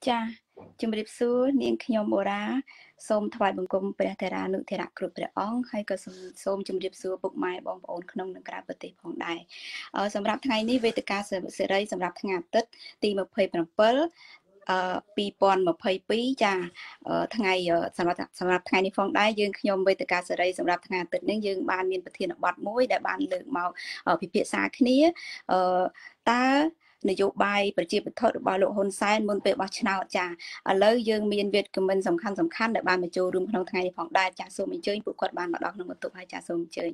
ចាជំរាបសួរនាងខ្ញុំអូរ៉ាសូមថ្វាយបង្គំព្រះថេរានុថេរៈគ្រប់ព្រះអង្គហើយក៏សូមជំរាបសួរពុកម៉ែបងប្អូនក្នុងនិងក្រៅប្រទេសផងដែរសម្រាប់ថ្ងៃនេះវេទិកាសេរីសម្រាប់ថ្ងៃអាទិត្យទី27 2022ចាថ្ងៃសម្រាប់ថ្ងៃនេះផងដែរយើងខ្ញុំវេទិកាសេរីសម្រាប់ថ្ងៃអាទិត្យនេះយើងបានមានប្រធានបទមួយដែលបានលើកមកពិភាក្សាគ្នាតើនយោបាយប្រជាពិធរបស់លោកហ៊ុនសែនមុនពេលបោះឆ្នោតចាឥឡូវយើងមានវេទគំនិតសំខាន់ដែលបានមកចូលរួមក្នុងថ្ងៃនេះផងដែរចាសូមអញ្ជើញពួកគាត់បានមកដល់ក្នុងបន្ទប់ហើយចាសូមអញ្ជើញ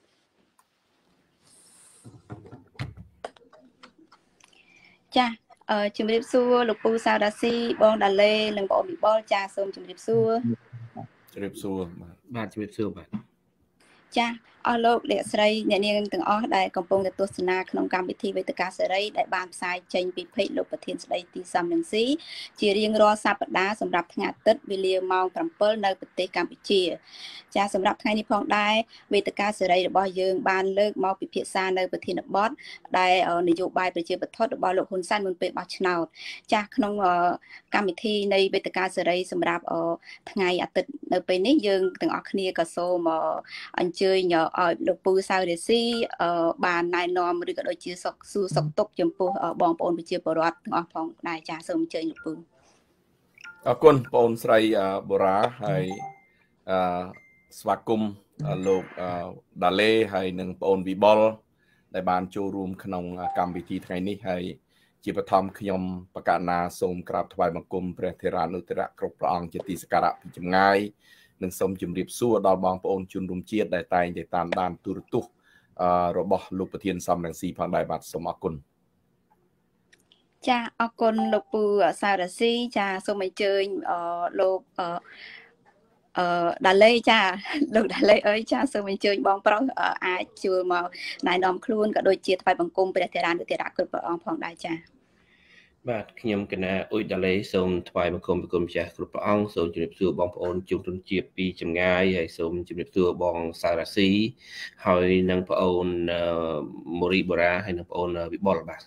ចាជំរាបសួរលោកពូសាវរាស៊ីបងដាឡេនិងបងវិបុលចាសូមជំរាបសួរជំរាបសួរបាទជំរាបសួរបាទចាអស់លោកអ្នកស្រីអ្នកនាងទាំងអស់ដែលកំពុងតែទស្សនាក្នុងកម្មវិធីវេទិកាសេរីដែលបានផ្សាយចេញពីเพจលោកប្រធានស្ដីទីសំរងស៊ីជារៀងរាល់សប្តាហ៍សម្រាប់ថ្ងៃអាទិត្យវេលាម៉ោង 7 នៅប្រទេសកម្ពុជាចាសម្រាប់ថ្ងៃនេះផងដែរវេទិកាសេរីរបស់យើងបានលើកមកពិភាក្សានៅប្រធានបទដែលនយោបាយប្រជាពិធរបស់លោកហ៊ុនសែនមុនពេលបោះឆ្នោតចាក្នុងកម្មវិធីនៃវេទិកាសេរីសម្រាប់ថ្ងៃអាទិត្យនៅពេលនេះយើងទាំងអស់គ្នាក៏សូមអញ្ជើញឲ្យលោកពូសាវរាស៊ីបានណែនាំឬក៏ដូចជាសុខទុក្ខចំពោះបងប្អូនប្រជាពលរដ្ឋទាំងអស់ផងដែរចាសូមអញ្ជើញលោកពូអរគុណបងអូនស្រីបូរ៉ាហើយស្វាគមន៍លោកដាឡេហើយនិងបងអូនវិបុលដែលបានចូលរួមក្នុងកម្មវិធីថ្ងៃនេះហើយជាបឋមខ្ញុំបកណាសូមក្រាបថ្វាយបង្គំព្រះថេរានុថេរៈគ្រប់ព្រះអង្គជាទីសក្ការៈពីចម្ងាយនិងសូមជម្រាបសួរដល់បងប្អូនជនរួមជាតិដែលតែងតែតាមដានទូរទស្សន៍របស់លោកប្រធានសំរងស៊ីផងដែរបាទសូមអរគុណចាអរគុណលោកពូសាវរាស៊ីចាសូមអញ្ជើញលោកដាឡេចាលោកដាឡេអើយចាសូមអញ្ជើញបងប្រុសអាចជួលមកណែនាំខ្លួនក៏ដូចជាថ្វាយបង្គំព្រះថេរានុថេរៈគ្រប់ព្រះអង្គផងដែរចាបាទខ្ញុំកណាអ៊ុយដាឡេសូមថ្វាយបង្គំព្រះគុណម្ចាស់គ្រប់ព្រះអង្គសូមជម្រាបសួរបងប្អូនជនរួមជាតិពីចម្ងាយហើយសូមជម្រាបសួរបងសារាស៊ីហើយនិងបងអូនម៉ូរីបូរ៉ាហើយនិងបងអូនវិបុលបាទ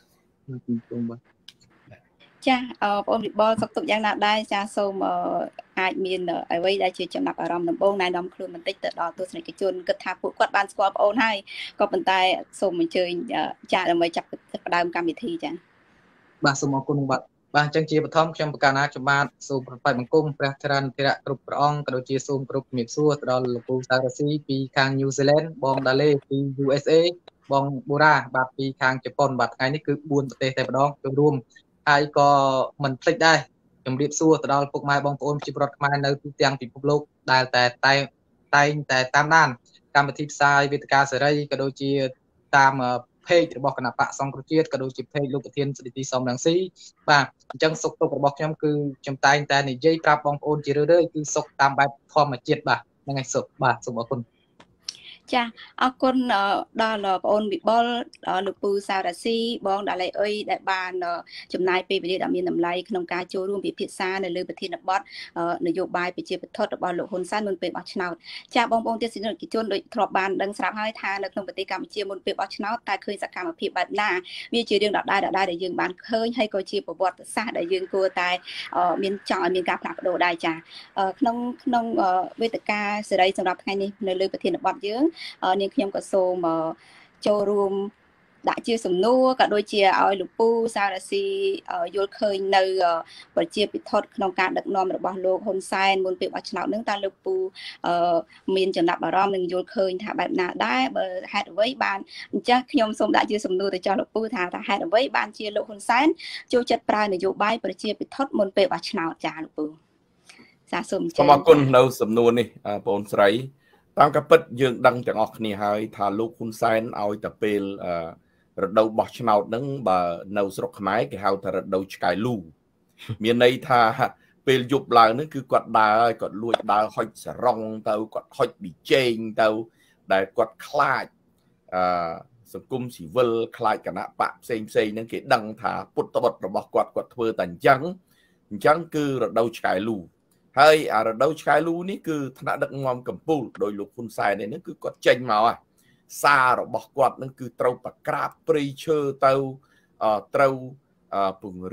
ចាបងអូនវិបុលសុខទុក្ខយ៉ាងណាដែរចាសូមអាចមានអ្វីដែលជាចំណាប់អារម្មណ៍ដំបូងណែនាំខ្លួនបន្តិចទៅដល់ទស្សនិកជនគិតថាពួកគាត់បានស្គាល់បងអូនហើយក៏ប៉ុន្តែសូមអញ្ជើញចាដើម្បីចាប់ផ្ដើមកម្មវិធីចាបាទសូមអរគុណបាទអញ្ចឹងជាបឋមខ្ញុំបកណាខ្ញុំបាទសូមប្រកាសបង្គំព្រះធរណធរៈគ្រប់ព្រះអង្គក៏ដូចជាសូមគ្រប់ជំរាបសួរទៅដល់លោកពូសារាស៊ីពីខាង New Zealand បងដាឡេពី USA បងបូរ៉ាបាទពីខាងជប៉ុនបាទថ្ងៃនេះគឺ4ប្រទេសតែម្ដងចូលរួមហើយក៏មិនភ្លេចដែរជំរាបសួរទៅដល់ពុកម៉ែបងប្អូនប្រជាពលរដ្ឋខ្មែរនៅទូទាំងពិភពលោកដែលតែតាមដានកម្មវិធីផ្សាយវេទិកាសេរីក៏ដូចជាតាមเพจរបស់គណៈបកសង្គ្រោះជាតិក៏ដូចជាเพจលោកប្រធានស្ដីទីសំរងស៊ីបាទអញ្ចឹងសុខទុក្ខរបស់ខ្ញុំគឺខ្ញុំតែងតែនិយាយប្រាប់បងប្អូនជារឿយៗគឺសុខតាមបែបធម្មជាតិបាទហ្នឹងហើយសុខបាទសូមអរគុណចាអរគុណដល់បងអូនវិបុលលោកពូសាវរាស៊ីបងដាឡេអុយដែលបានចំណាយពេលវេលាដ៏មានតម្លៃក្នុងការចូលរួមពិភាក្សានៅលើប្រធានបទនយោបាយប្រជាពិធរបស់លោកហ៊ុនសែនមុនពេលបោះឆ្នោតចាបងប្អូនទស្សនិកជនដូចធ្លាប់បានដឹងស្រាប់ហើយថានៅក្នុងប្រទេសកម្ពុជាមុនពេលបោះឆ្នោតតើឃើញសកម្មភាពបែបណាវាជារឿងដដែលដែលយើងបានឃើញហើយក៏ជាប្រវត្តិសាស្ត្រដែលយើងគួរតែមានចង់ឲ្យមានការផ្លាស់ប្ដូរដែរចាក្នុងវេទិកាសេរីសម្រាប់ថ្ងៃនេះនៅលើប្រធានបទយើងនាងខ្ញុំក៏សូមចូលរួមដាក់ជាសំណួរក៏ដូចជាឲ្យលោកពូសារាស៊ីយល់ឃើញនៅប្រជាពិធក្នុងការដឹកនាំរបស់លោកហ៊ុនសែនមុនពេលបោះឆ្នោតនឹងតើលោកពូមានចំណាប់អារម្មណ៍និងយល់ឃើញថាបែបណាដែរបើហេតុអ្វីបានអញ្ចឹងខ្ញុំសូមដាក់ជាសំណួរទៅចោះលោកពូថាហេតុអ្វីបានជាលោកហ៊ុនសែនចូលចិត្តប្រើនយោបាយប្រជាពិធមុនពេលបោះឆ្នោតចាលោកពូសាសូមអរគុណនៅសំណួរនេះបងស្រីតាមការពិតយើងដឹងទាំងអស់គ្នាហើយថាលោកហ៊ុនសែនឲ្យតែពេលរដូវបោះឆ្នោតហ្នឹងបើនៅស្រុកខ្មែរគេហៅថារដូវឆ្កែលូមានន័យថាពេលយប់ឡើងហ្នឹងគឺគាត់ដើរហើយគាត់លួចដើរហុចសរងទៅគាត់ហុចប៊ីចេងទៅដែលគាត់ខ្លាចសង្គមស៊ីវិលខ្លាចគណៈបកផ្សេងហ្នឹងគេដឹងថាពុតបុត្ររបស់គាត់ធ្វើតែអញ្ចឹងគឺរដូវឆ្កែលូហើយរដូវឆ្កែលូនេះគឺថ្នាក់ដឹកនាំកម្ពុជាដោយលោកហ៊ុនសែននេះគឺគាត់ចេញមកហើយសាររបស់គាត់នឹងគឺត្រូវប្រក្រាបព្រៃឈើទៅត្រូវពង្រីក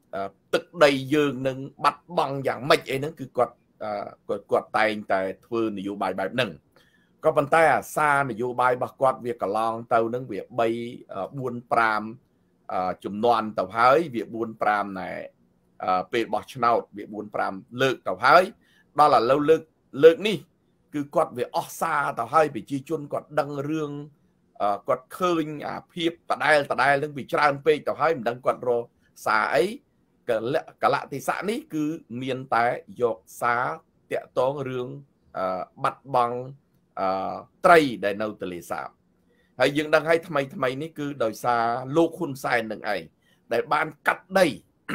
ទឹកដីយើងនឹងបាត់បង់យ៉ាងម៉េចអីហ្នឹងគឺគាត់តែងតែធ្វើនយោបាយបែបហ្នឹងក៏ប៉ុន្តែអាសារនយោបាយរបស់គាត់វាកន្លងទៅនឹងវា3 4 5ចំនួនទៅហើយវា4 5ណែពេលបោះឆ្នោតវា4 5លើកទៅហើយដល់ឥឡូវលើកនេះគឺគាត់វាអស់សារទៅហើយប្រជាជនគាត់ដឹងរឿងគាត់ឃើញអាភាពដដែលនឹងវាច្រើនពេកទៅហើយមិនដឹងគាត់រកសារអីកលៈទេសៈនេះគឺមានតែយកសារតាក់ទងរឿងបាត់បង់ត្រីដែលនៅទន្លេសាបហើយយើងដឹងហើយថ្មីនេះគឺដោយសារលោកហ៊ុនសែននឹងឯងដែលបានកាត់ដី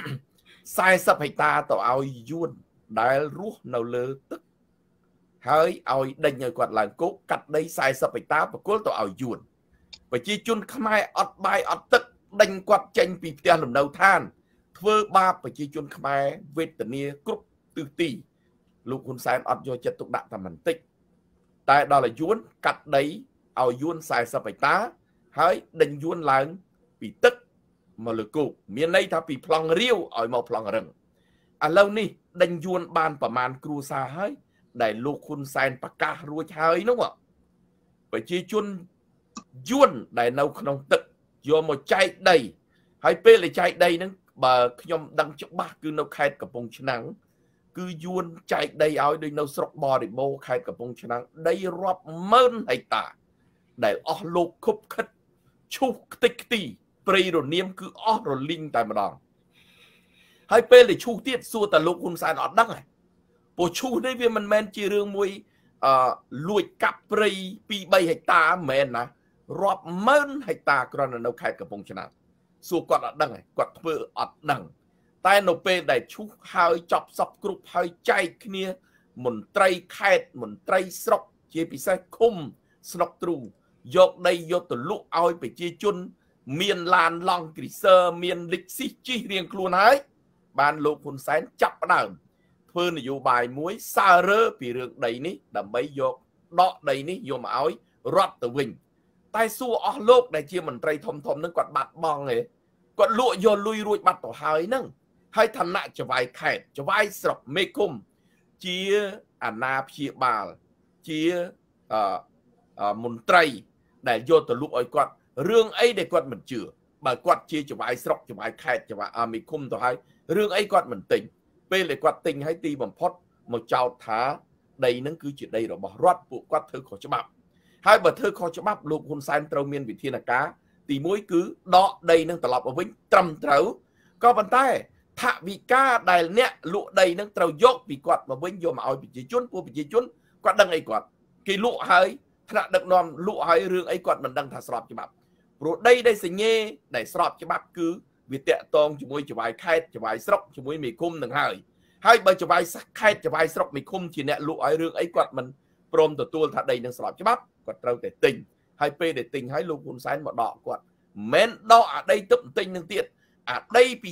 40 ហិកតាទៅឲ្យយួនដែលរស់នៅលើទឹកហើយឲ្យដេញឲ្យគាត់ឡើងគុកកាត់ដី40 ហិកតាបកគលទៅឲ្យយួនប្រជាជនខ្មែរអត់បាយអត់ទឹកដេញគាត់ចេញពីផ្ទះលំនៅឋានធ្វើបាបប្រជាជនខ្មែរវេទនាគ្រប់ទិសទីលោកហ៊ុនសែនអត់យកចិត្តទុកដាក់តែបន្តិចតែដល់ឲ្យយួនកាត់ដីឲ្យយួន40 ហិកតាហើយដេញយួនឡើងពីទឹកមកលើគោកមានន័យថាពីប្លង់រាវឲ្យមកប្លង់រឹងឥឡូវនេះដេញយួនបានប្រមាណគ្រួសារហើយដែលលោកហ៊ុនសែនប្រកាសរួចហើយនោះប្រជាជនយួនដែលនៅក្នុងទឹកយកមកចែកដីហើយពេលដែលចែកដីហ្នឹងបើខ្ញុំដឹងច្បាស់គឺនៅខេត្តកំពង់ឆ្នាំងគឺយួនចែកដីឲ្យដូចនៅស្រុកបរិបូរខេត្តកំពង់ឆ្នាំងដីរាប់ម៉ឺនហិកតាដែលអស់លោកខុបខិតឈូសខ្ទេចខ្ទីព្រៃរនាមគឺអស់រលីងតែម្ដងហើយពេលដែលឈូសទៀតសួរតែលោកហ៊ុនសែនអត់ដឹងហ៎ព្រោះឈូសនេះវាមិនមែនជារឿងមួយលួចកាប់ព្រៃ 2-3 ហិកតាមិនមែនណារាប់ម៉ឺនហិកតាគ្រាន់តែនៅខេត្តកំពង់ឆ្នាំងសួរគាត់អត់ដឹងហ៎គាត់ធ្វើអត់ដឹងតែនៅពេលដែលឈូសហើយចប់សពគ្រប់ហើយចែកគ្នាមន្ត្រីខេត្តមន្ត្រីស្រុកជាពិសេសឃុំស្នុកទ្រូយកដីយកទៅលក់ឲ្យប្រជាជនមានឡានឡង់គ្រីសឺមានលិចស៊ីជិះរៀងខ្លួនហើយបានលោកហ៊ុនសែនចាប់ផ្ដើមធ្វើនយោបាយមួយសើរើពីរឿងដីនេះដើម្បីយកដកដីនេះយកមកឲ្យរដ្ឋទៅវិញតែសួរអស់លោកដែលជាមន្ត្រីធំហ្នឹងគាត់បាត់បង់ឯងគាត់លក់យកលុយរួចបាត់ទៅហើយហ្នឹងហើយឋានៈចវាយខេត្តចវាយស្រុកមេឃុំជាអាណាព្យាបាលជាមន្ត្រីដែលយកទៅលក់ឲ្យគាត់រឿងអីដែលគាត់មិនជឿបើគាត់ជាចវាយស្រុកចវាយខេត្តចវាយមេឃុំទៅហើយរឿងអីគាត់មិនទិញពេលដែលគាត់ទិញហើយទីបំផុតមកចោទថាដីហ្នឹងគឺជាដីរបស់រដ្ឋពួកគាត់ធ្វើខុសច្បាប់ហើយបើធ្វើខុសច្បាប់លោកហ៊ុនសែនត្រូវមានវិធានការទី1គឺដកដីហ្នឹងត្រឡប់មកវិញត្រឹមត្រូវក៏ប៉ុន្តែថវិកាដែលអ្នកលក់ដីហ្នឹងត្រូវយកពីគាត់មកវិញយកមកឲ្យប្រជាជនពួកប្រជាជនគាត់ដឹងអីគាត់គេលក់ហើយថ្នាក់ដឹកនាំលក់ហើយរឿងអីគាត់មិនដឹងថាស្របច្បាប់ព្រោះដីដែលសញ្ញេដែលស្របច្បាប់គឺវាតាក់ទងជាមួយចវាយខេត្តចវាយស្រុកជាមួយមេឃុំនឹងហើយបើចវាយខេត្តចវាយស្រុកមេឃុំជាអ្នកលក់ឲ្យរឿងអីគាត់មិនព្រមទទួលថាដីនឹងស្របច្បាប់គាត់ត្រូវតែទិញហើយពេលដែលទិញហើយលោកហ៊ុនសែនមកដកគាត់មិនដកអាដីទឹកទិញនឹងទៀតអាដីពី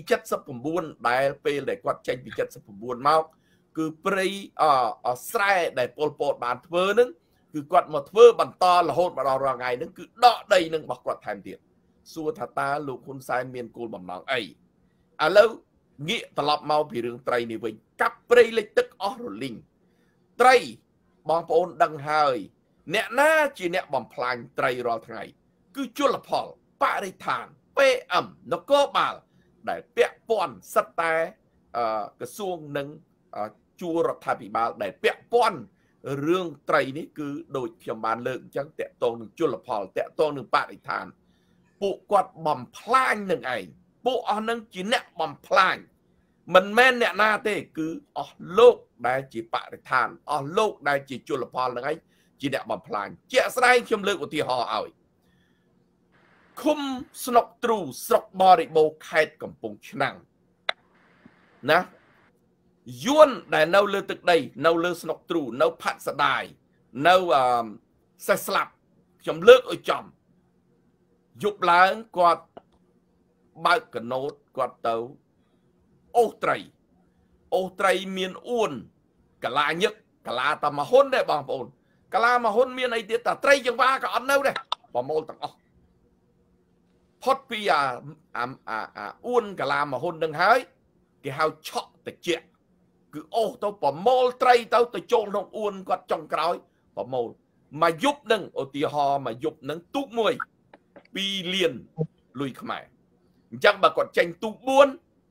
79ដែលពេលដែលគាត់ចេញពី79មកគឺព្រៃស្រែដែលពលពតបានធ្វើនឹងគឺគាត់មកធ្វើបន្តរហូតមកដល់រាល់ថ្ងៃហ្នឹងគឺដកដីនឹងរបស់គាត់ថែមទៀតសួរថាតើលោកហ៊ុនសែនមានគោលបំណងអីឥឡូវងាកត្រឡប់មកពីរឿងត្រីនេះវិញកាប់ព្រៃលិចទឹកអស់រលីងត្រីបងប្អូនដឹងហើយអ្នកណាជាអ្នកបំផ្លាញត្រីរាល់ថ្ងៃគឺជលផលបរិស្ថាន PM នគរបាលដែលពាក់ព័ន្ធសិតតែក្រសួងនិងជួររដ្ឋាភិបាលដែលពាក់ព័ន្ធរឿងត្រីនេះគឺដូចខ្ញុំបានលើកអញ្ចឹងតាក់ទងនឹងជលផលតាក់ទងនឹងបរិស្ថានពួកគាត់បំផ្លាញនឹងឯងពួកអស់នឹងជាអ្នកបំផ្លាញមិនមែនអ្នកណាទេគឺអស់លោកដែលជាបរិស្ថានអស់លោកដែលជាជលផលនឹងឯងជាអ្នកបំផ្លាញជាក់ស្ដែងខ្ញុំលើកឧទាហរណ៍ឲ្យឃុំស្នុកទ្រូស្រុកបរិបូរខេត្តកំពង់ឆ្នាំងណាយួនដែលនៅលើទឹកដីនៅលើស្នុកទ្រូនៅផាត់សដាយនៅសេះស្លាប់ខ្ញុំលើកឲ្យចំយប់ឡើងគាត់បើកកណូតគាត់ទៅអូសត្រីមានអួនកលាញឹកកលាតាមហ៊ុនដែរបងប្អូនកលាមហ៊ុនមានអីទៀតតាត្រីចង្វាក៏អត់នៅដែរប្រមូលទាំងអស់ផុតពីអួនកលាមហ៊ុននឹងហើយគេហៅឆក់តិចគឺអូសទៅប្រមូលត្រីទៅចូលក្នុងអួនគាត់ចុងក្រោយប្រមូលមួយយប់នឹងឧទាហរណ៍មួយយប់នឹងទូកមួយ2លានលុយខ្មែរអញ្ចឹងបើគាត់ចេញទូក4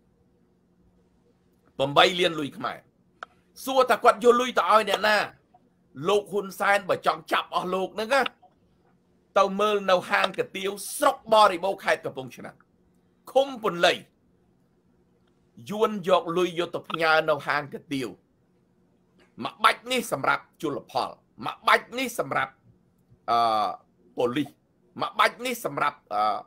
8លានលុយខ្មែរសួរថាគាត់យកលុយទៅឲ្យអ្នកណាលោកហ៊ុនសែនបើចង់ចាប់អស់លោកហ្នឹងណាទៅមើលនៅហាងកាទៀវស្រុកបរិបូរខេត្តកំពង់ឆ្នាំងឃុំពន្លៃយួនយកលុយយកទៅផ្ញើនៅហាងកាទៀវមួយបាច់នេះសម្រាប់ជលផលមួយបាច់នេះសម្រាប់ប៉ូលីសមួយបាច់នេះសម្រាប់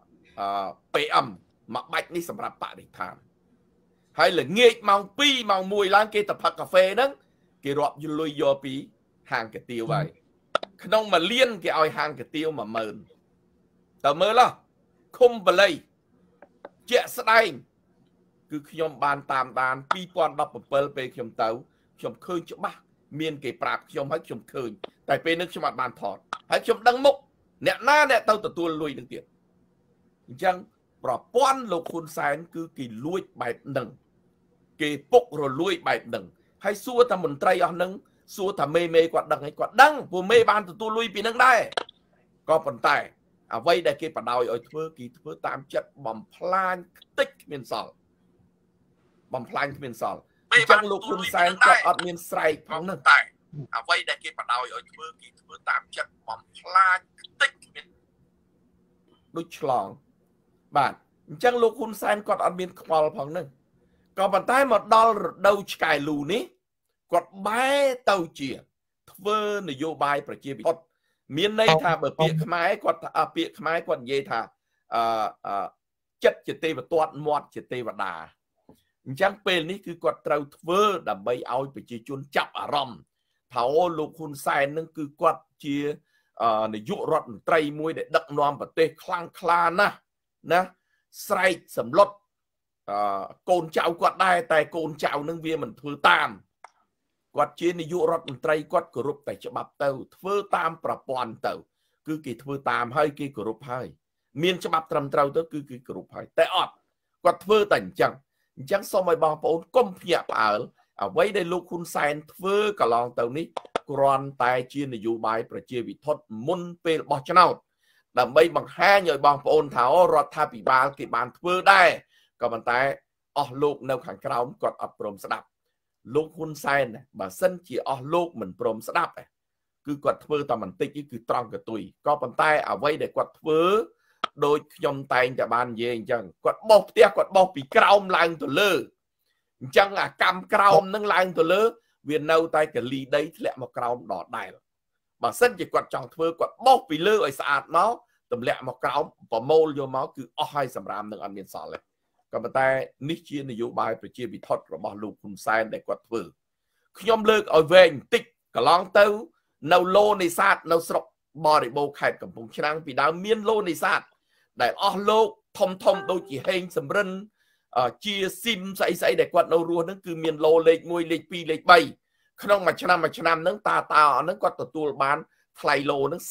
PM មួយបាច់នេះសម្រាប់បរិស្ថានហើយល្ងាចម៉ោង 2 ម៉ោង 1 ឡើងគេទៅផឹកកាហ្វេហ្នឹងគេរាប់លុយយកពីហាងកាទៀវហើយក្នុងមួយលានគេឲ្យហាងកាទៀវ 10000 តើមើលឃុំបល័យជាក់ស្ដែងគឺខ្ញុំបានតាមដាន2017ពេលខ្ញុំទៅខ្ញុំឃើញច្បាស់មានគេប្រាប់ខ្ញុំហើយខ្ញុំឃើញតែពេលនេះខ្ញុំអត់បានថតហើយខ្ញុំដឹងមុខអ្នកណាអ្នកទៅទទួលលុយនឹងទៀតអញ្ចឹងប្រព័ន្ធលោកហ៊ុនសែនគឺគេលួចបែបហ្នឹងគេពុករលួយបែបហ្នឹងហើយសួរតែមន្ត្រីអស់ហ្នឹងសួរថាមេគាត់ដឹងហើយគាត់ដឹងព្រោះមេបានទទួលលុយពីហ្នឹងដែរក៏ប៉ុន្តែអ្វីដែលគេបដ ாய் ឲ្យធ្វើគេធ្វើតាមចិត្តបំផ្លាញខ្ទេចគ្មានសល់បំផ្លាញគ្មានសល់អញ្ចឹងលោកហ៊ុនសែនគាត់អត់មានស្រែកផងហ្នឹងតែអ្វីដែលគេបដ ாய் ឲ្យធ្វើគេធ្វើតាមចិត្តបំផ្លាញខ្ទេចគ្មានដូចឆ្លងបាទអញ្ចឹងលោកហ៊ុនសែនគាត់អត់មានខ្វល់ផងហ្នឹងក៏ប៉ុន្តែមកដល់រដូវឆ្កែលូនេះគាត់បែរទៅជាធ្វើនយោបាយប្រជាពិធមានន័យថាបើពាក្យខ្មែរគាត់ពាក្យខ្មែរគាត់និយាយថាចិត្តជាទេវទត្តមាត់ជាទេវតាអញ្ចឹងពេលនេះគឺគាត់ត្រូវធ្វើដើម្បីឲ្យប្រជាជនចាប់អារម្មណ៍ថាអូលោកហ៊ុនសែននឹងគឺគាត់ជានាយករដ្ឋមន្ត្រីមួយដែលដឹកនាំប្រទេសខ្លាំងក្លាណាស់ណាស្រែកសម្លុតកូនចៅគាត់ដែរតែកូនចៅនឹងវាមិនធ្វើតាមគាត់ជានាយករដ្ឋមន្ត្រីគាត់គោរពតែច្បាប់ទៅធ្វើតាមប្រព័ន្ធទៅគឺគេធ្វើតាមហើយគេគោរពហើយមានច្បាប់ត្រឹមត្រូវទៅគឺគេគោរពហើយតែអត់គាត់ធ្វើតែអញ្ចឹងសូមឲ្យបងប្អូនកុំភ្ញាក់ផ្អើលអ្វីដែលលោកហ៊ុនសែនធ្វើកន្លងទៅនេះគ្រាន់តែជានយោបាយប្រជាវិធមុនពេលបោះឆ្នោតដើម្បីបង្ហាញឲ្យបងប្អូនថារដ្ឋាភិបាលគេបានធ្វើដែរក៏ប៉ុន្តែអស់លោកនៅខាងក្រោមគាត់អត់ព្រមស្ដាប់លោកហ៊ុនសែនបើសិនជាអស់លោកមិនព្រមស្ដាប់គឺគាត់ធ្វើតែបន្តិចគឺត្រង់កតុយក៏ប៉ុន្តែអ្វីដែលគាត់ធ្វើដោយខ្ញុំតែងតែបាននិយាយអញ្ចឹងគាត់បោះផ្ទះគាត់បោះពីក្រោមឡើងទៅលើអញ្ចឹងអាកម្មក្រោមនឹងឡើងទៅលើវានៅតែកលីដីធ្លាក់មកក្រោមដដែលបើសិនជាគាត់ចង់ធ្វើគាត់បោះពីលើឲ្យស្អាតមកទម្លាក់មកក្រោមប្រមូលយកមកគឺអស់ហើយសម្រាប់នឹងអត់មានសល់ទេក៏ប៉ុន្តែនេះជានយោបាយប្រជាពិធរបស់លោកហ៊ុនសែនដែលគាត់ធ្វើខ្ញុំលើកឲ្យវែងបន្តិចកន្លងទៅនៅឡូនេសាទនៅស្រុកបរិបូរខេត្តកំពង់ឆ្នាំងពីដើមមានឡូនេសាទដែលអស់លោកធំដូចជាហេងសំរិនជាស៊ីមស្អីដែលគាត់នៅរស់ហ្នឹងគឺមានឡូលេខ1លេខ2លេខ3ក្នុងមួយឆ្នាំហ្នឹងតាហ្នឹងគាត់ទទួលបានថ្លៃឡូហ្នឹង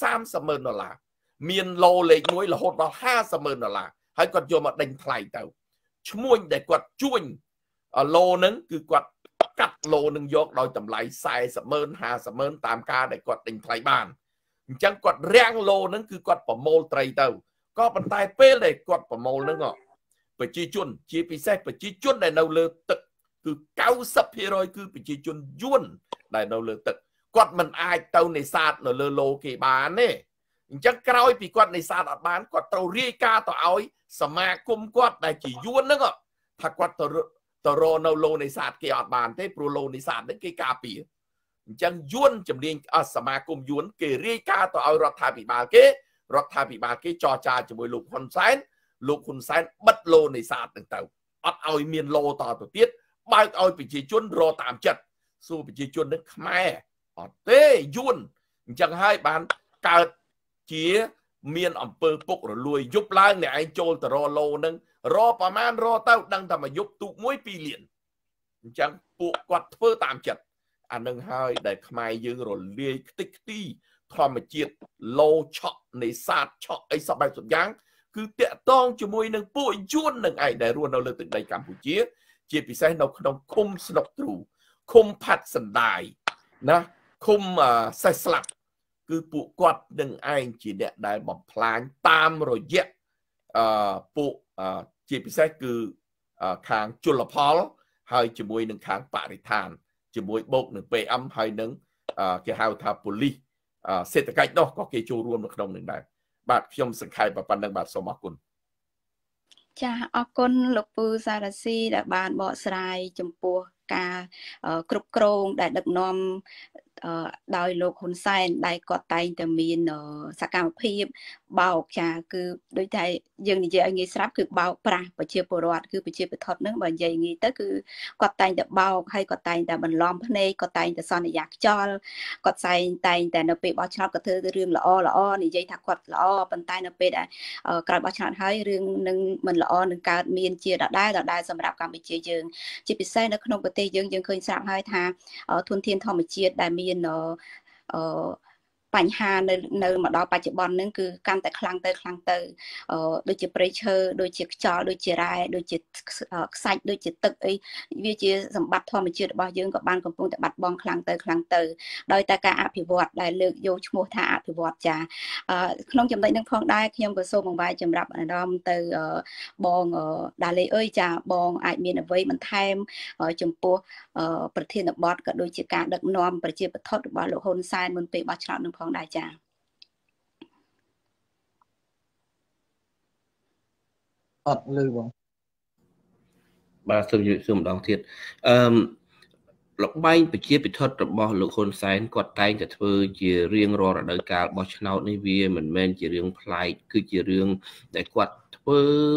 $300,000មានឡូលេខ1រហូតដល់$500,000ហើយគាត់យកមកដេញថ្លៃទៅឈ្មួញដែលគាត់ជួញឡូហ្នឹងគឺគាត់កាត់ឡូនឹងយកដោយតម្លៃ$40,000 $50,000តាមការដែលគាត់ដេញថ្លៃបានអញ្ចឹងគាត់រាំងឡូហ្នឹងគឺគាត់ប្រមូលត្រីទៅក៏ប៉ុន្តែពេលដែលគាត់ប្រមូលហ្នឹងប្រជាជនជាពិសេសប្រជាជនដែលនៅលើទឹកគឺ90% គឺប្រជាជនយួនដែលនៅលើទឹកគាត់មិនអាចទៅនេសាទនៅលើឡូគេបានទេអញ្ចឹងក្រោយពីគាត់នេសាទអត់បានគាត់ត្រូវរាយការណ៍ទៅឲ្យសមាគមគាត់ដែលជាយួនហ្នឹងថាគាត់ទៅរកនៅឡូនេសាទគេអត់បានទេព្រោះឡូនេសាទហ្នឹងគេការពារអញ្ចឹងយួនជំនាញសមាគមយួនគេរាយការណ៍ទៅឲ្យរដ្ឋាភិបាលគេចរចាជាមួយលោកហ៊ុនសែនលោកហ៊ុនសែនបិទឡូនេសាទហ្នឹងទៅអត់ឲ្យមានឡូតទៅទៀតបើកឲ្យប្រជាជនរកតាមចិត្តសួរប្រជាជននឹងខ្មែរអត់ទេយួនអញ្ចឹងហើយបានកើតជាមានអំពើពុករលួយយប់ឡើងអ្នកឯងចូលទៅរឡូហ្នឹងរប្រមាណរទៅដឹងតែមកយប់ទូក1 2លានអញ្ចឹងពួកគាត់ធ្វើតាមចិត្តអានឹងហើយដែលខ្មែរយើងរលាយខ្ទេចខ្ទីធម្មជាតិឡូឆក់នេសាទឆក់អីសពបែបយ៉ាងគឺតាក់ទងជាមួយនឹងពួកយួននឹងឯងដែលរស់នៅលើទឹកដីកម្ពុជាជាពិសេសនៅក្នុងឃុំស្នុកទ្រូឃុំផាត់សណ្ដាយណាឃុំសេះស្លាប់គឺពួកគាត់នឹងឯងជាអ្នកដែលបំផ្លាញតាមរយៈពួកជាពិសេសគឺខាងជលផលហើយជាមួយនឹងខាងបរិស្ថានជាមួយបូកនឹង PM ហើយនឹងគេហៅថាប៉ូលីសសេដ្ឋកិច្ចនោះក៏គេចូលរួមនៅក្នុងនឹងដែរបាទខ្ញុំសង្ខេបប៉ុណ្្នឹងបាទសូមអរគុណចាអរគុណលោកពូសារ៉ាស៊ីដែលបានបកស្រាយចំពោះការគ្រប់គ្រងដែលដឹកនាំដោយលោកហ៊ុនសែនដែលគាត់តែងតែមានសកម្មភាពបោកចាគឺដូចតែយើងនិយាយឲ្យងាយស្រាប់គឺបោកប្រាស់ប្រជាពលរដ្ឋគឺប្រជាពលរដ្ឋនឹងបើនិយាយងាយទៅគឺគាត់តែងតែបោកហើយគាត់តែងតែបន្លំភ្នែកគាត់តែងតែសន្យាខ្យល់គាត់តែងតែនៅពេលបោះឆ្នោតគាត់ធ្វើរឿងល្អនិយាយថាគាត់ល្អប៉ុន្តែនៅពេលដែលក្រោយបោះឆ្នោតហើយរឿងនឹងមិនល្អនឹងកើតមានជាដដែលសម្រាប់កម្ពុជាយើងជាពិសេសនៅក្នុងប្រទេសយើងឃើញស្រាប់ហើយថាធនធានធម្មជាតិដែលមានបញ្ហានៅមកដល់បច្ចុប្បន្នហ្នឹងគឺកាន់តែខ្លាំងទៅដូចជាព្រៃឈើដូចជាខ្យល់ដូចជារ៉ែដូចជាខ្សាច់ដូចជាទឹកអីវាជាសម្បត្តិធម្មជាតិរបស់យើងក៏បានកំពុងតែបាត់បង់ខ្លាំងទៅដោយតែការអភិវឌ្ឍដែលលើកយកឈ្មោះថាអភិវឌ្ឍចាក្នុងចំណុចហ្នឹងផងដែរខ្ញុំក៏សូមបង្វែរចម្រាប់អារម្មណ៍ទៅបងដាលេអើយចាបងអាចមានអ្វីបន្ថែមចំពោះប្រធានបទក៏ដូចជាការដឹកនាំប្រជាពលរដ្ឋរបស់លោកហ៊ុនសែនមុនពេលបោះឆ្នោតនឹងផងដែរចាអត់លឺបងបាទសូមជម្រាបសួរម្ដងទៀតលបែងប្រជាពិធដ្ឋរបស់លោកហ៊ុនសែនគាត់តែងតែធ្វើជារៀងរាល់រដូវកាលបោះឆ្នោតនេះវាមិនមែនជារឿងប្លែកគឺជារឿងដែលគាត់ធ្វើ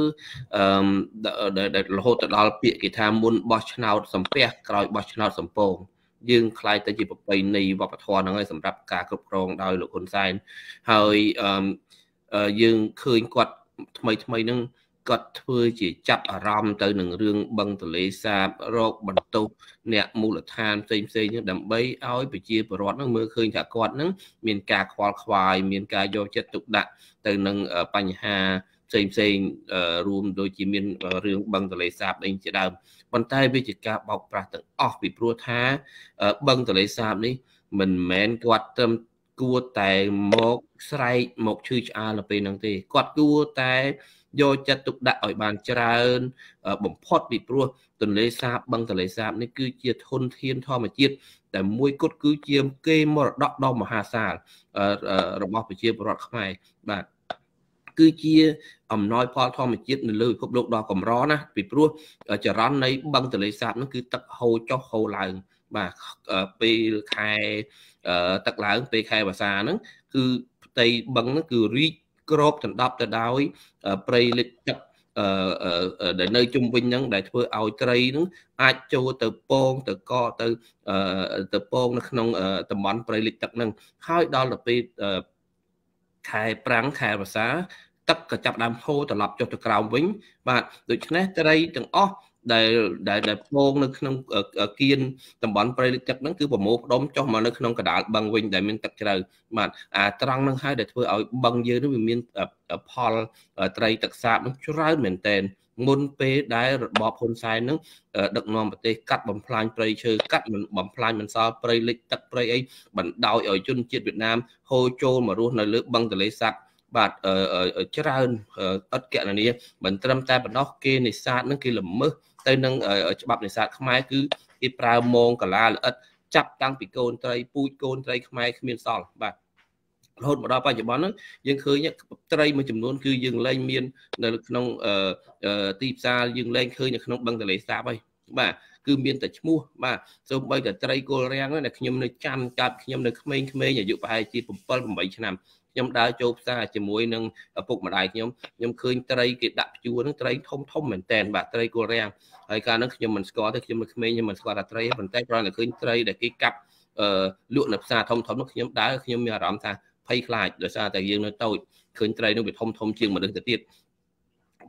ដែលរហូតទៅដល់ពាក្យគេថាមុនបោះឆ្នោតសំពះក្រោយបោះឆ្នោតសំពងយើងខ្លាយទៅជាប្រពៃណីវប្បធម៌ហ្នឹងហើយសម្រាប់ការគ្រប់គ្រងដោយលោកហ៊ុនសែនហើយយើងឃើញគាត់ថ្មីហ្នឹងគាត់ធ្វើជាចាប់អារម្មណ៍ទៅនឹងរឿងបឹងទន្លេសាបរោគបន្ទោសអ្នកមូលដ្ឋានផ្សេងហ្នឹងដើម្បីឲ្យប្រជាពលរដ្ឋហ្នឹងមើលឃើញថាគាត់ហ្នឹងមានការខ្វល់ខ្វាយមានការយកចិត្តទុកដាក់ទៅនឹងបញ្ហាផ្សេងរួមដូចជាមានរឿងបឹងទន្លេសាបអីជាដើមប៉ុន្តែវាជាការបោកប្រាស់ទាំងអស់ពីព្រោះថាបឹងទន្លេសាបនេះមិនមែនគាត់ត្រឹមគួរតែមកស្រែកមកឈឺឆ្អាលនៅពេលហ្នឹងទេគាត់គួរតែយកចិត្តទុកដាក់ឲ្យបានច្រើនបំផុតពីព្រោះទន្លេសាបបឹងទន្លេសាបនេះគឺជាធនធានធម្មជាតិតែមួយគត់គឺជាគេមរតកដ៏មហាសាលរបស់ប្រជាពលរដ្ឋខ្មែរបាទគឺជាអំណោយផលធម្មជាតិនៅលើពិភពលោកដ៏កម្រណាពីព្រោះចរន្តនៃបឹងទន្លេសាបនោះគឺទឹកហូរចុះហូរឡើងបាទពេលខែទឹកឡើងពេលខែវស្សាហ្នឹងគឺផ្ទៃបឹងហ្នឹងគឺរីកគ្របដណ្ដប់ទៅដោយព្រៃលិចទឹកដែលនៅជុំវិញហ្នឹងដែលធ្វើឲ្យត្រីហ្នឹងអាចចូលទៅពងទៅកទៅពងនៅក្នុងតំបន់ព្រៃលិចទឹកហ្នឹងហើយដល់ទៅពេលខែប្រាំងខែវស្សាទឹកក៏ចាប់ដើមហូរត្រឡប់ចុះទៅក្រោមវិញបាទដូច្នេះត្រីទាំងអស់ដែលពងនៅក្នុងគៀនតំបន់ព្រៃលិចទឹកហ្នឹងគឺប្រមូលផ្ដុំចុះមកនៅក្នុងកណ្ដាលបឹងវិញដែលមានទឹកជ្រៅបាទត្រង់ហ្នឹងហើយដែលធ្វើឲ្យបឹងយើងនេះវាមានផលត្រីទឹកសាបហ្នឹងច្រើនមែនទែនមុនពេលដែលរបបហ៊ុនសែនហ្នឹងដឹកនាំប្រទេសកាត់បំផ្លាញព្រៃឈើកាត់បំផ្លាញមិនសល់ព្រៃលិចទឹកព្រៃអីបណ្ដោយឲ្យជនជាតិវៀតណាមហូរចូលមករស់នៅលើបឹងទន្លេសាបបាទច្រើនអត់កណនីមិនត្រឹមតែប៉ុណ្ណោះគេនេសាទនឹងគេល្មើសទៅនឹងច្បាប់នេសាទខ្មែរគឺគេប្រើមងកាឡាល្អិតចាប់តាំងពីកូនត្រីពូជកូនត្រីខ្មែរគ្មានសល់បាទរហូតមកដល់បច្ចុប្បន្នហ្នឹងយើងឃើញត្រីមួយចំនួនគឺយើងលែងមាននៅក្នុងទីផ្សារយើងលែងឃើញនៅក្នុងបឹងទន្លេសាបហើយបាទគឺមានតែឈ្មោះបាទសូម្បីតែត្រីគល់រាំងណាខ្ញុំនៅចាំកាត់ខ្ញុំនៅក្មេងៗអាយុប្រហែលជា7-8 ឆ្នាំខ្ញុំដើរចូលផ្សារជាមួយនឹងឪពុកម្ដាយខ្ញុំឃើញត្រីគេដាក់ព្យួរហ្នឹងត្រីធំមែនតែនបាទត្រីគល់រាំងហើយកាលហ្នឹងខ្ញុំមិនស្គាល់ទេខ្ញុំនៅក្មេងខ្ញុំមិនស្គាល់ថាត្រីទេប៉ុន្តែគ្រាន់តែឃើញត្រីដែលគេកាប់លក់នៅផ្សារធំនោះខ្ញុំដើរខ្ញុំមានអារម្មណ៍ថាភ័យខ្លាចដោយសារតែយើងនៅតូចឃើញត្រីនោះវាធំជាងមនុស្សទៅទៀត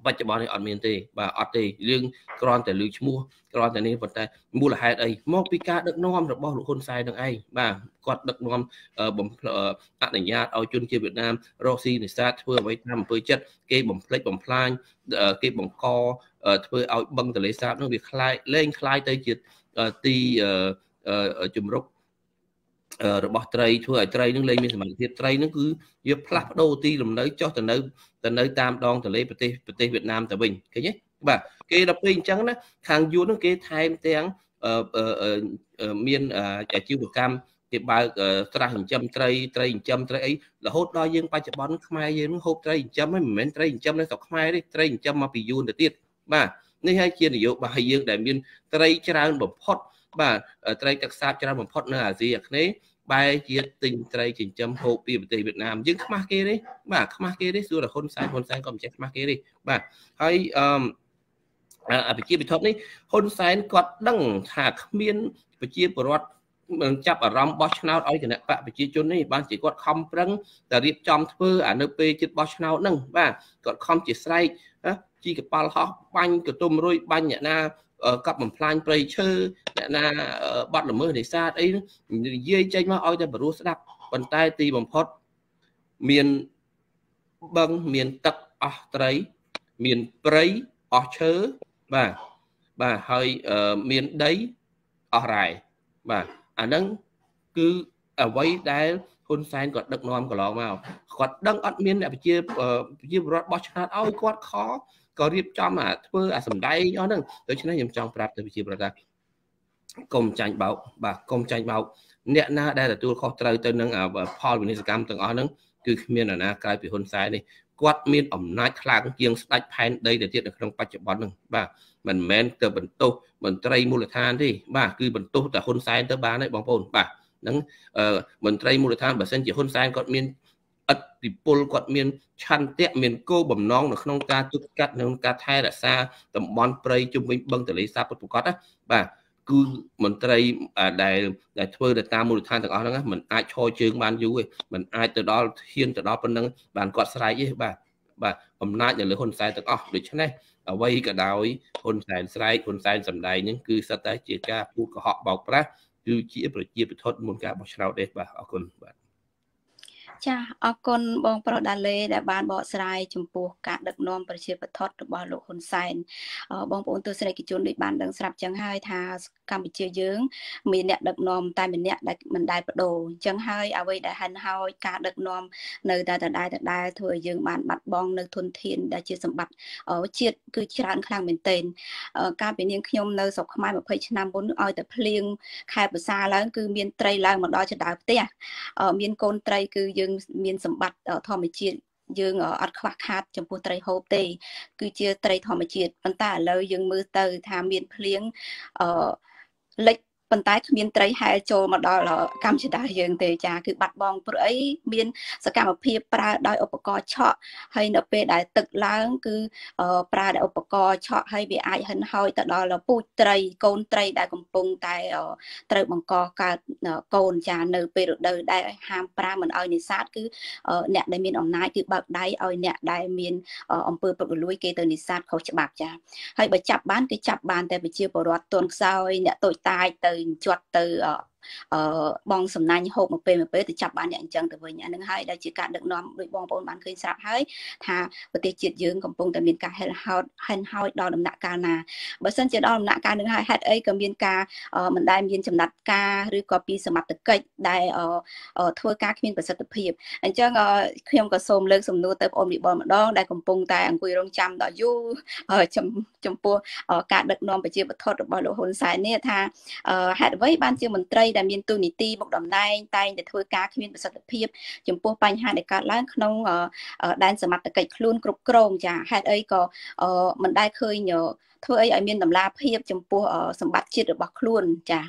បច្ចុប្បន្ននេះអត់មានទេបាទអត់ទេរឿងគ្រាន់តែលើឈ្មោះគ្រាន់តែនេះប៉ុន្តែមូលហេតុអីមកពីការដឹកនាំរបស់លោកហ៊ុនសែននឹងឯងបាទគាត់ដឹកនាំអនុញ្ញាតឲ្យជនជាតិវៀតណាមរកស៊ីនេសាទធ្វើអ្វីតាមអំពើចិត្តគេបំផ្លិចបំផ្លាញគេបង្កធ្វើឲ្យបឹងទន្លេសាបនោះវាคล้ายលែងคล้ายទៅជាទីជំរុករបស់ត្រីធ្វើឲ្យត្រីនឹងលែងមានសមត្ថភាពត្រីនឹងគឺវាផ្លាស់ប្ដូរទីលំនៅចុះទៅនៅតាមដងទន្លេប្រទេសវៀតណាមទៅវិញឃើញទេបាទគេដល់ពេលអញ្ចឹងណាខាងយួននឹងគេថែមទាំងមានអាជីវកម្មគេបើកស្រះចិញ្ចឹមត្រីចិញ្ចឹមត្រីអីរហូតដល់យើងបច្ចុប្បន្នខ្មែរយើងហូបត្រីចិញ្ចឹមហ្នឹងមិនមែនត្រីចិញ្ចឹមនៅស្រុកខ្មែរទេត្រីចិញ្ចឹមមកពីយួនទៅទៀតបាទនេះហើយជានយោបាយយើងដែលមានត្រីច្រើនបំផុតបាទត្រីទឹកសាបច្រើនបំផុតនៅអាស៊ីអាគ្នេយ៍បែរជាទិញត្រីចិញ្ចឹមហូបពីប្រទេសវៀតណាមយើងខ្មាស់គេទេបាទខ្មាស់គេទេសួរតែហ៊ុនសែនក៏មិនចេះខ្មាស់គេទេបាទហើយប្រជាពិធនេះហ៊ុនសែនគាត់ដឹងថាគ្មានប្រជាពលរដ្ឋមិនចាប់អារម្មណ៍បោះឆ្នោតឲ្យគណៈបកប្រជាជននេះបានជាគាត់ខំប្រឹងតែរៀបចំធ្វើនៅពេលជិតបោះឆ្នោតហ្នឹងបាទគាត់ខំជាស្រែកជីកប៉ាល់ហោះបាញ់កតុំរុយបាញ់អ្នកណាកប់បំផ្លាញព្រៃឈើអ្នកណាបាត់ល្មើសនេសាទអីនិយាយចេញមកឲ្យតែបរិសុទ្ធស្ដាប់ប៉ុន្តែទីបំផុតមានបឹងមានទឹកអស់ត្រីមានព្រៃអស់ឈើបាទហើយមានដីអស់រ៉ែបាទអាហ្នឹងគឺអ្វីដែលហ៊ុនសែនគាត់ដឹកនាំកន្លងមកគាត់ដឹងអត់មានអ្នកប្រជាពលរដ្ឋបោះឆ្នោតឲ្យគាត់ខក៏រៀបចំធ្វើសម្ដែងអស់ហ្នឹងដូច្នេះខ្ញុំចង់ប្រាប់ទៅប្រជាពលរដ្ឋថាកុំចាញ់បោកបាទកុំចាញ់បោកអ្នកណាដែលទទួលខុសត្រូវទៅនឹងផលវិនិស្សកម្មទាំងអស់ហ្នឹងគឺគ្មានអ្នកណាក្រៅពីហ៊ុនសែននេះគាត់មានអំណាចខ្លាំងជាងស្ដេចផែនដីទៅទៀតនៅក្នុងបច្ចុប្បន្នហ្នឹងបាទមិនមែនទៅបន្ទោសមន្ត្រីមូលដ្ឋានទេបាទគឺបន្ទោសតែហ៊ុនសែនទៅបានហើយបងប្អូនបាទហ្នឹងមន្ត្រីមូលដ្ឋានបើសិនជាហ៊ុនសែនគាត់មានឥទ្ធិពលគាត់មានឆន្ទៈមានគោលបំណងនៅក្នុងការទប់ស្កាត់នៅក្នុងការថែរក្សាតំបន់ព្រៃជុំវិញបឹងទន្លេសាបពិតប្រាកដណាបាទគឺមន្ត្រីដែលធ្វើទៅតាមមូលដ្ឋានទាំងអស់ហ្នឹងมันអាចឈរជើងបានយូរទេมันអាចទៅដល់ហ៊ានទៅដល់ប៉ុណ្ណឹងបានគាត់ស្រែកទេបាទអំណាចនៅលើហ៊ុនសែនទាំងអស់ដូច្នេះអ្វីក៏ដោយហ៊ុនសែនស្រែកហ៊ុនសែនសម្ដែងហ្នឹងគឺសិតតែជាការពូកុហកបោកប្រាស់គឺជាប្រជាពិធមុនការបោះឆ្នោតទេបាទអរគុណបាទចាអរគុណបងប្រុសដាលេដែលបានបកស្រាយចំពោះការដឹកនាំប្រជាពិធរបស់លោកហ៊ុនសែនបងប្អូនទស្សនិកជនដូចបានដឹងស្រាប់ចឹងហើយថាកម្ពុជាយើងមានអ្នកដឹកនាំតែម្នាក់ដែលមិនដែលបដូរចឹងហើយអ្វីដែលហិនហោចការដឹកនាំនៅតែដដែលធ្វើឲ្យយើងបានបាត់បង់នៅធនធានដែលជាសម្បត្តិជាតិគឺច្រើនខ្លាំងមែនទែនការពីនាងខ្ញុំនៅស្រុកខ្មែរ20ឆ្នាំមុនឲ្យតែភ្លៀងខែភាសាឡើងគឺមានត្រីឡើងមកដល់ចដៅផ្ទះមានកូនត្រីគឺយើងមានសម្បត្តិធម្មជាតិយើងអត់ខ្វះខាតចំពោះត្រីហូបទេគឺជាត្រីធម្មជាតិប៉ុន្តែឥឡូវយើងមើលទៅថាមានភ្លៀងលិចប៉ុន្តែគ្មានត្រីហែលចូលមកដល់កម្ពុជាយើងទេចាគឺបាត់បង់ព្រោះអីមានសកម្មភាពប្រើដោយឧបករណ៍ឆក់ហើយនៅពេលដែលទឹកឡើងគឺប្រើដោយឧបករណ៍ឆក់ហើយវាអាចហិនហោចទៅដល់ពូជត្រីកូនត្រីដែលកំពុងតែត្រូវបង្កកើតកូនចានៅពេលរដូវដែលហាមប្រាមមិនឲ្យនេសាទគឺអ្នកដែលមានអំណាចគឺបើកដៃឲ្យអ្នកដែលមានអំពើពុករលួយគេទៅនេសាទខុសច្បាប់ចាហើយបើចាប់បានគឺចាប់បានតែប្រជាពលរដ្ឋទន់ខ្សោយអ្នកតូចតាចទៅជាប់ទៅបងសំណាញ់ហូបមកពេលទៅចាប់បានអ្នកអញ្ចឹងទៅវិញអានឹងហើយដែលជាការដឹកនាំដោយបងប្អូនបានឃើញស្រាប់ហើយថាប្រទេសជាតិយើងកំពុងតែមានការហិនហោចដល់ដំណាក់កាលណាបើសិនជាដល់ដំណាក់កាលនឹងហើយហេតុអីក៏មានការមិនដែលមានចំណាត់ការឬក៏ពីសមត្ថកិច្ចដែលធ្វើការគ្មានប្រសិទ្ធភាពអញ្ចឹងខ្ញុំក៏សូមលើកសំណួរទៅបងប្អូនវិបុលម្ដងដែលកំពុងតែអង្គុយរងចាំដល់យូរចំពោះការដឹកនាំប្រជាពិធរបស់លោកហ៊ុនសែននេះថាហេតុអ្វីបានជាមន្ត្រីដែលមានទូនីតិមុខតំណែងតែងតែធ្វើការគ្មានប្រសិទ្ធភាពចំពោះបញ្ហាដែលកើតឡើងក្នុងដែនសមត្ថកិច្ចខ្លួនគ្រប់គ្រងចាហេតុអីក៏មិនដែលឃើញធ្វើអីឲ្យមានតម្លាភាពចំពោះសម្បត្តិជាតិរបស់ខ្លួនចា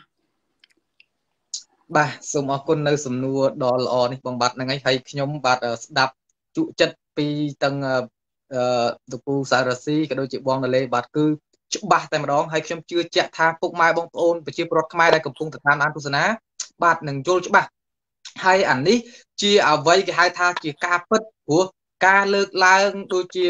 បាទសូមអរគុណនៅសំណួរដ៏ល្អនេះបងបាទហ្នឹងហើយខ្ញុំបាទស្ដាប់ជក់ចិត្តពីទាំងលោកពូសារ៉ាស៊ីក៏ដូចជាបងដាលេបាទគឺច្បាស់តែម្ដងហើយខ្ញុំជឿជាក់ថាពុកម៉ែបងប្អូនប្រជាពលរដ្ឋខ្មែរដែលកំពុងតាមអានទស្សនាបាទនឹងយល់ច្បាស់ហើយអានេះជាអ្វីគេហៅថាជាការពិតព្រោះការលើកឡើងដូចជា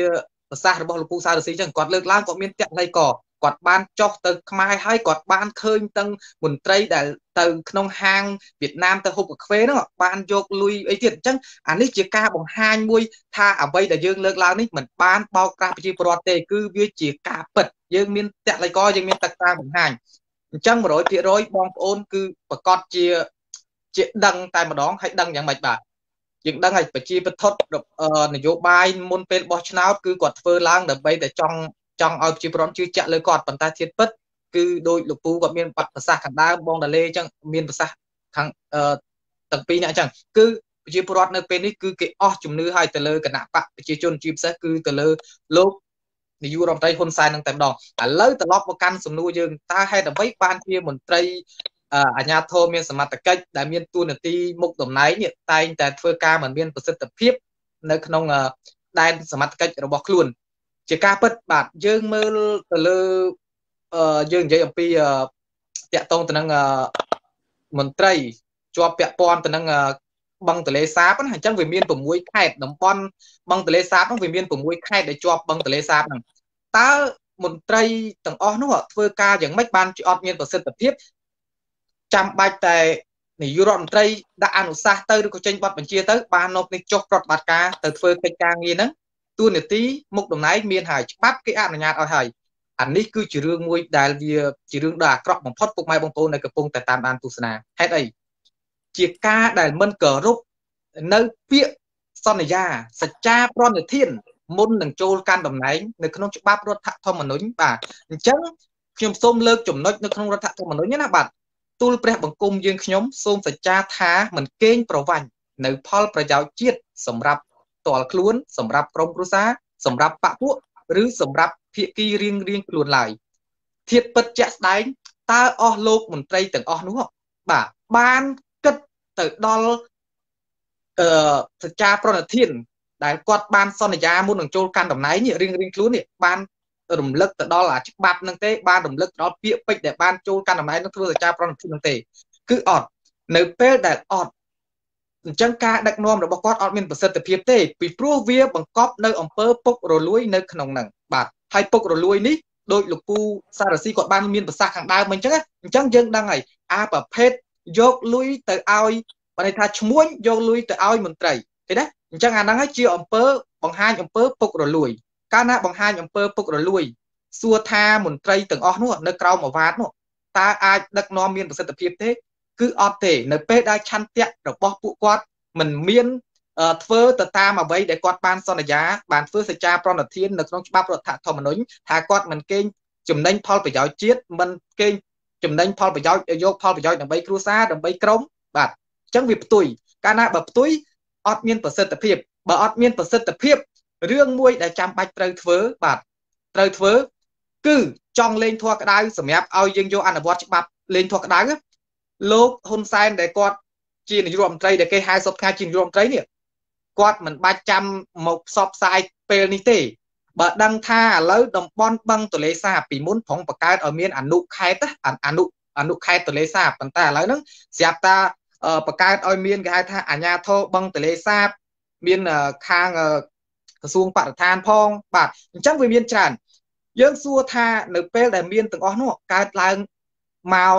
ប្រសាសន៍របស់លោកពូសារស៊ីចឹងគាត់លើកឡើងគាត់មានតក្កីកគាត់បានចុះទៅខ្មែរហើយគាត់បានឃើញទាំងមន្ត្រីដែលទៅក្នុងហាងវៀតណាមទៅហូបកាហ្វេហ្នឹងបានយកលុយអីទៀតអញ្ចឹងអានេះជាការបង្ហាញមួយថាអ្វីដែលយើងលើកឡើងនេះមិនបានបោកប្រាស់ប្រជាពលរដ្ឋទេគឺវាជាការពិតយើងមានតក្កីកយើងមានទឹកតាបង្ហាញអញ្ចឹង 100% បងប្អូនគឺប្រកាសជាដឹងតែម្ដងហើយដឹងយ៉ាងម៉េចបាទយើងដឹងហើយប្រជាពិធនយោបាយមុនពេលបោះឆ្នោតគឺគាត់ធ្វើឡើងដើម្បីតែចង់ឲ្យប្រជាពលរដ្ឋជឿជាក់លើគាត់ប៉ុន្តែធៀបពិតគឺដោយលោកពូគាត់មានប្រសាសន៍ខាងដើមបងតាឡេអញ្ចឹងមានប្រសាសន៍ខាងទាំងពីរនេះអញ្ចឹងគឺប្រជាពលរដ្ឋនៅពេលនេះគឺគេអស់ជំនឿហើយទៅលើគណៈបកប្រជាជនជាពិសេសគឺទៅលើលោកនាយករដ្ឋមន្ត្រីហ៊ុនសែននឹងតែម្ដងឥឡូវត្រឡប់មកកាន់សំណួរយើងតើហេតុអ្វីបានជាមន្ត្រីអាជ្ញាធរមានសមត្ថកិច្ចដែលមានតួនាទីមុខតំណែងនេះតែងតែធ្វើការមិនមានប្រសិទ្ធភាពនៅក្នុងដែនសមត្ថកិច្ចរបស់ខ្លួនជាការពិតបាទយើងមើលទៅលើយើងនិយាយអំពីតាក់ទងទៅនឹងមន្ត្រីជាប់ពាក់ព័ន្ធទៅនឹងបឹងទលេសាបហ្នឹងអញ្ចឹងវាមាន6ខេត្តតំបន់បឹងទលេសាបហ្នឹងវាមាន6ខេត្តដែលជាប់បឹងទលេសាបហ្នឹងតើមន្ត្រីទាំងអស់នោះធ្វើការយ៉ាងម៉េចបានជាអត់មានប្រសិទ្ធភាពចាំបាច់តែនាយករដ្ឋមន្ត្រីដាក់អនុសាសន៍ទៅឬក៏ចេញបទបញ្ជាទៅបាននោះនេះចុះប្រតិបត្តិការទៅធ្វើកិច្ចការងារហ្នឹងតួនាទីមុខតំណែងមានហើយច្បាប់គេអនុញ្ញាតឲ្យហើយអានេះគឺជារឿងមួយដែលវាជារឿងដ៏អាក្រក់បំផុតពុកម៉ែបងប្អូននៅកំពុងតែតាមដានទស្សនាហេតុអីជាការដែលមិនគោរពនៅពាក្យសន្យាសច្ចាប្រណិធានមុននឹងចូលកាន់តំណែងនៅក្នុងច្បាប់រដ្ឋធម្មនុញ្ញបាទអញ្ចឹងខ្ញុំសូមលើកចំណុចនៅក្នុងរដ្ឋធម្មនុញ្ញណាបាទទូលព្រះបង្គំយើងខ្ញុំសូមសច្ចាថាមិនកេងប្រវ័ញ្ចនៅផលប្រយោជន៍ជាតិសម្រាប់ផ្ទាល់ខ្លួនសម្រាប់ក្រុមគ្រួសារសម្រាប់បព្វពួកឬសម្រាប់ភាគីរៀងខ្លួនឡើយធៀបពិតជាក់ស្ដែងតើអស់លោកមន្ត្រីទាំងអស់នោះបាទបានគិតទៅដល់សច្ចាប្រណិធានដែលគាត់បានសន្យាមុននឹងចូលកាន់តំណែងនេះរៀងខ្លួននេះបានរំលឹកទៅដល់អាច្បាប់នឹងទេបានរំលឹកដល់ពាក្យពេចន៍ដែលបានចូលកាន់តំណែងនឹងធ្វើសច្ចាប្រណិធាននឹងទេគឺអត់នៅពេលដែលអត់អញ្ចឹងការដឹកនាំរបស់គាត់អត់មានប្រសិទ្ធភាពទេពីព្រោះវាបង្កប់នៅអំពើពុករលួយនៅក្នុងហ្នឹងបាទហើយពុករលួយនេះដោយលោកពូសារស៊ីគាត់បានមានប្រសាសន៍ខាងដើមអញ្ចឹងយើងដឹងហើយអាប្រភេទយកលុយទៅឲ្យបើន័យថាឈ្មួញយកលុយទៅឲ្យមន្ត្រីឃើញទេអញ្ចឹងអាហ្នឹងហើយជាអំពើបង្ហាញអំពើពុករលួយកាលណាបង្ហាញអំពើពុករលួយសួរថាមន្ត្រីទាំងអស់នោះនៅក្រោមអាវ៉ាតនោះតើអាចដឹកនាំមានប្រសិទ្ធភាពទេគឺអត់ទេនៅពេលដែលឆន្ទៈរបស់ពួកគាត់មិនមានធ្វើទៅតាមអ្វីដែលគាត់បានសន្យាបានធ្វើសច្ចាប្រណិធាននៅក្នុងច្បាប់រដ្ឋធម្មនុញ្ញថាគាត់មិនកេងចំណេញផលប្រយោជន៍ជាតិមិនកេងចំណេញផលប្រយោជន៍យកផលប្រយោជន៍ដើម្បីគ្រួសារដើម្បីក្រុមបាទអញ្ចឹងវាផ្ទុយកាលណាបើផ្ទុយអត់មានប្រសិទ្ធភាពបើអត់មានប្រសិទ្ធភាពរឿងមួយដែលចាំបាច់ត្រូវធ្វើបាទត្រូវធ្វើគឺចង់លេងធัวក្តៅសម្រាប់ឲ្យយើងយកអនុវត្តច្បាប់លេងធัวក្តៅលោកហ៊ុនសែនដែលគាត់ជានាយករដ្ឋមន្ត្រីដែលគេហៅសពថ្ងៃជានាយករដ្ឋមន្ត្រីនេះគាត់មិនបាច់ចាំមកផ្សព្វផ្សាយពេលនេះទេបើដឹងថាឥឡូវតំបន់បឹងទលេសាបពីមុនប្រងបង្កើតឲ្យមានអនុខេត្តអនុខេត្តទលេសាបប៉ុន្តែឥឡូវហ្នឹងស្រាប់តាបង្កើតឲ្យមានគេហៅថាអាជ្ញាធរបឹងទលេសាបមានខាងក្រសួងបរិស្ថានផងបាទអញ្ចឹងវាមានច្រើនយើងសួរថានៅពេលដែលមានទាំងអស់នោះកើតឡើងមក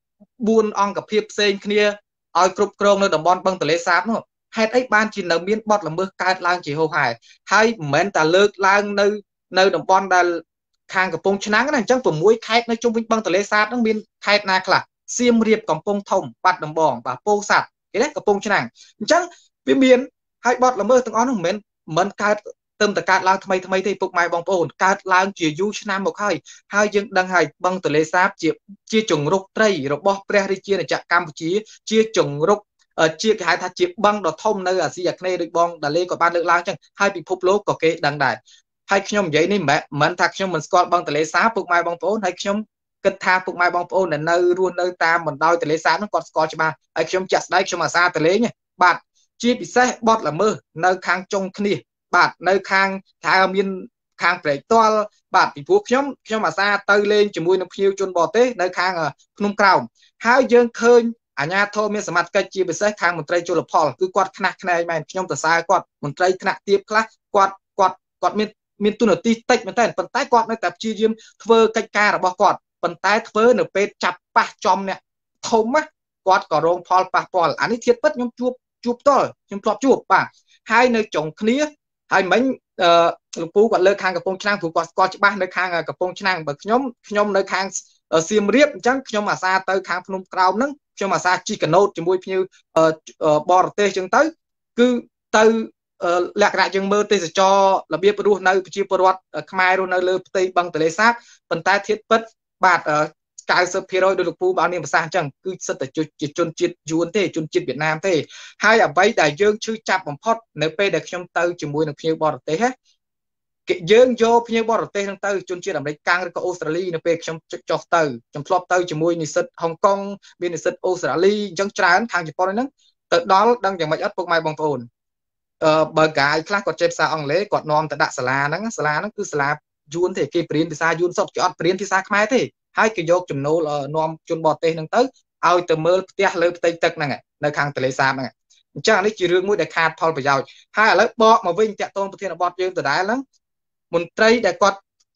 4អង្គភាពផ្សេងគ្នាឲ្យគ្រប់គ្រងនៅតំបន់បឹងទលេសាបនោះហេតុអីបានជានៅមានបទល្មើសកើតឡើងជាហូរហែហើយមិនមែនតែលើកឡើងនៅតំបន់ដែលខាងកំពង់ឆ្នាំងណាអញ្ចឹង6ខេត្តនៅជុំវិញបឹងទលេសាបហ្នឹងមានខេត្តណាខ្លះសៀមរាបកំពង់ធំបាត់ដំបងបាទពោធិ៍សាត់គេណាកំពង់ឆ្នាំងអញ្ចឹងវាមានហើយបទល្មើសទាំងអស់នោះមិនកើតទៅតែកើតឡើងថ្មីទេពុកម៉ែបងប្អូនកើតឡើងជាយូរឆ្នាំមកហើយយើងដឹងហើយបឹងទលេសាបជាជង្រុកត្រីរបស់ព្រះរាជាណាចក្រកម្ពុជាជាជង្រុកជាគេហៅថាជាបឹងដ៏ធំនៅអាស៊ីអាគ្នេយ៍ដូចបងដាលេក៏បានលើកឡើងចឹងហើយពិភពលោកក៏គេដឹងដែរហើយខ្ញុំនិយាយនេះមិនថាខ្ញុំមិនស្គាល់បឹងទលេសាបពុកម៉ែបងប្អូនហើយខ្ញុំគិតថាពុកម៉ែបងប្អូនដែលនៅរស់នៅតាមបណ្ដោយទលេសាបហ្នឹងគាត់ស្គាល់ច្បាស់ហើយខ្ញុំជាក់ស្ដែងខ្ញុំអាសាទលេងបាទជាពិសេសបទល្មើសនៅខាងចុងគ្នាបាទនៅខាងថាមានខាងព្រែកទាល់បាទពីព្រោះខ្ញុំអាសាទៅលេងជាមួយនឹងភ្ញៀវជនបរទេសនៅខាងភ្នំក្រោមហើយយើងឃើញអាជ្ញាធរមានសមត្ថកិច្ចជាពិសេសខាងមន្ត្រីជលផលគឺគាត់ខ្នះខ្នែងមែនខ្ញុំសរសើរគាត់មន្ត្រីថ្នាក់ទាបខ្លះគាត់មានទូនាទីតិចមែនតើប៉ុន្តែគាត់នៅតែព្យាយាមធ្វើកិច្ចការរបស់គាត់ប៉ុន្តែធ្វើនៅពេលចាប់ប៉ះចំអ្នកធំណាគាត់ក៏រងផលប៉ះពាល់អានេះធៀបពិតខ្ញុំជួបផ្ទាល់ខ្ញុំធ្លាប់ជួបបាទហើយនៅចុងគ្នាហើយមិញលោកពូគាត់លើកខាងកំពង់ឆ្នាំងព្រោះគាត់ស្គាល់ច្បាស់នៅខាងកំពង់ឆ្នាំងបើខ្ញុំនៅខាងសៀមរាបអញ្ចឹងខ្ញុំអាសាទៅខាងភ្នំក្រោមហ្នឹងខ្ញុំអាសាជិះកណូតជាមួយភ្ញៀវបរទេសអញ្ចឹងទៅគឺទៅលក្ខណៈយើងមើលទេសចររបៀបរស់នៅប្រជាពលរដ្ឋខ្មែររស់នៅលើផ្ទៃបឹងទន្លេសាបប៉ុន្តែធៀបពិតបាទ90% ដោយលោកពូបានមានប្រសាសន៍អញ្ចឹងគឺសិតតែជាជនជាតិយួនទេជនជាតិវៀតណាមទេហើយអ្វីដែលយើងឈឺចាប់បំផុតនៅពេលដែលខ្ញុំទៅជាមួយនឹងភ្ញៀវបរទេសយើងយកភ្ញៀវបរទេសហ្នឹងទៅជនជាតិអាមេរិកកាំងឬក៏អូស្ត្រាលីនៅពេលខ្ញុំចុះទៅខ្ញុំធ្លាប់ទៅជាមួយនិស្សិតហុងកុងមាននិស្សិតអូស្ត្រាលីអញ្ចឹងច្រើនខាងជប៉ុនហ្នឹងទៅដល់ដឹងយ៉ាងម៉េចអត់ពុកម៉ែបងប្អូនបើកាយខ្លះគាត់ចេះភាសាអង់គ្លេសគាត់នាំទៅដាក់សាលាហ្នឹងគឺសាលាយួនទេគេបរៀនភាសាយួនសុទ្ធគេអត់បរៀនភាសាខ្មែរទេហើយគេយកចំណូលនាំជនបរទេសហ្នឹងទៅឲ្យទៅមើលផ្ទះលើផ្ទៃទឹកហ្នឹងនៅខាងទន្លេសាបហ្នឹងអញ្ចឹងអានេះជារឿងមួយដែលខាតផលប្រយោជន៍ហើយឥឡូវបកមកវិញតាក់ទងប្រធានបទយើងដដែលហ្នឹងមន្ត្រីដែលគាត់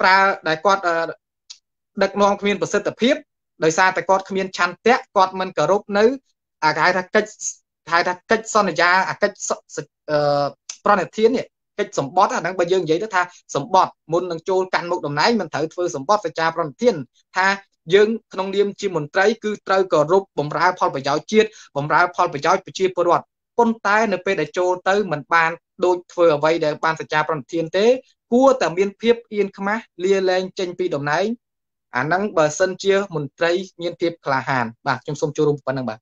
ដឹកនាំគ្មានប្រសិទ្ធភាពដោយសារតែគាត់គ្មានឆន្ទៈគាត់មិនគោរពនៅគេហៅថាកិច្ចសន្យាកិច្ចប្រណិធាននេះកិច្ចសម្បត្តិអាហ្នឹងបើយើងនិយាយទៅថាសម្បត្តិមុននឹងចូលកាន់មុខតំណែងមិនត្រូវធ្វើសម្បត្តិសច្ចាប្រណិធានថាយើងក្នុងនាមជាមន្ត្រីគឺត្រូវគោរពបម្រើផលប្រយោជន៍ជាតិបម្រើផលប្រយោជន៍ប្រជាពលរដ្ឋប៉ុន្តែនៅពេលដែលចូលទៅមិនបានដូចធ្វើអ្វីដែលបានសច្ចាប្រណិធានទេគួរតែមានភាពអៀនខ្មាស់លាលែងចេញពីតំណែងអាហ្នឹងបើសិនជាមន្ត្រីមានភាពក្លាហានបាទខ្ញុំសូមចូលរួមប៉ុណ្្នឹងបាទ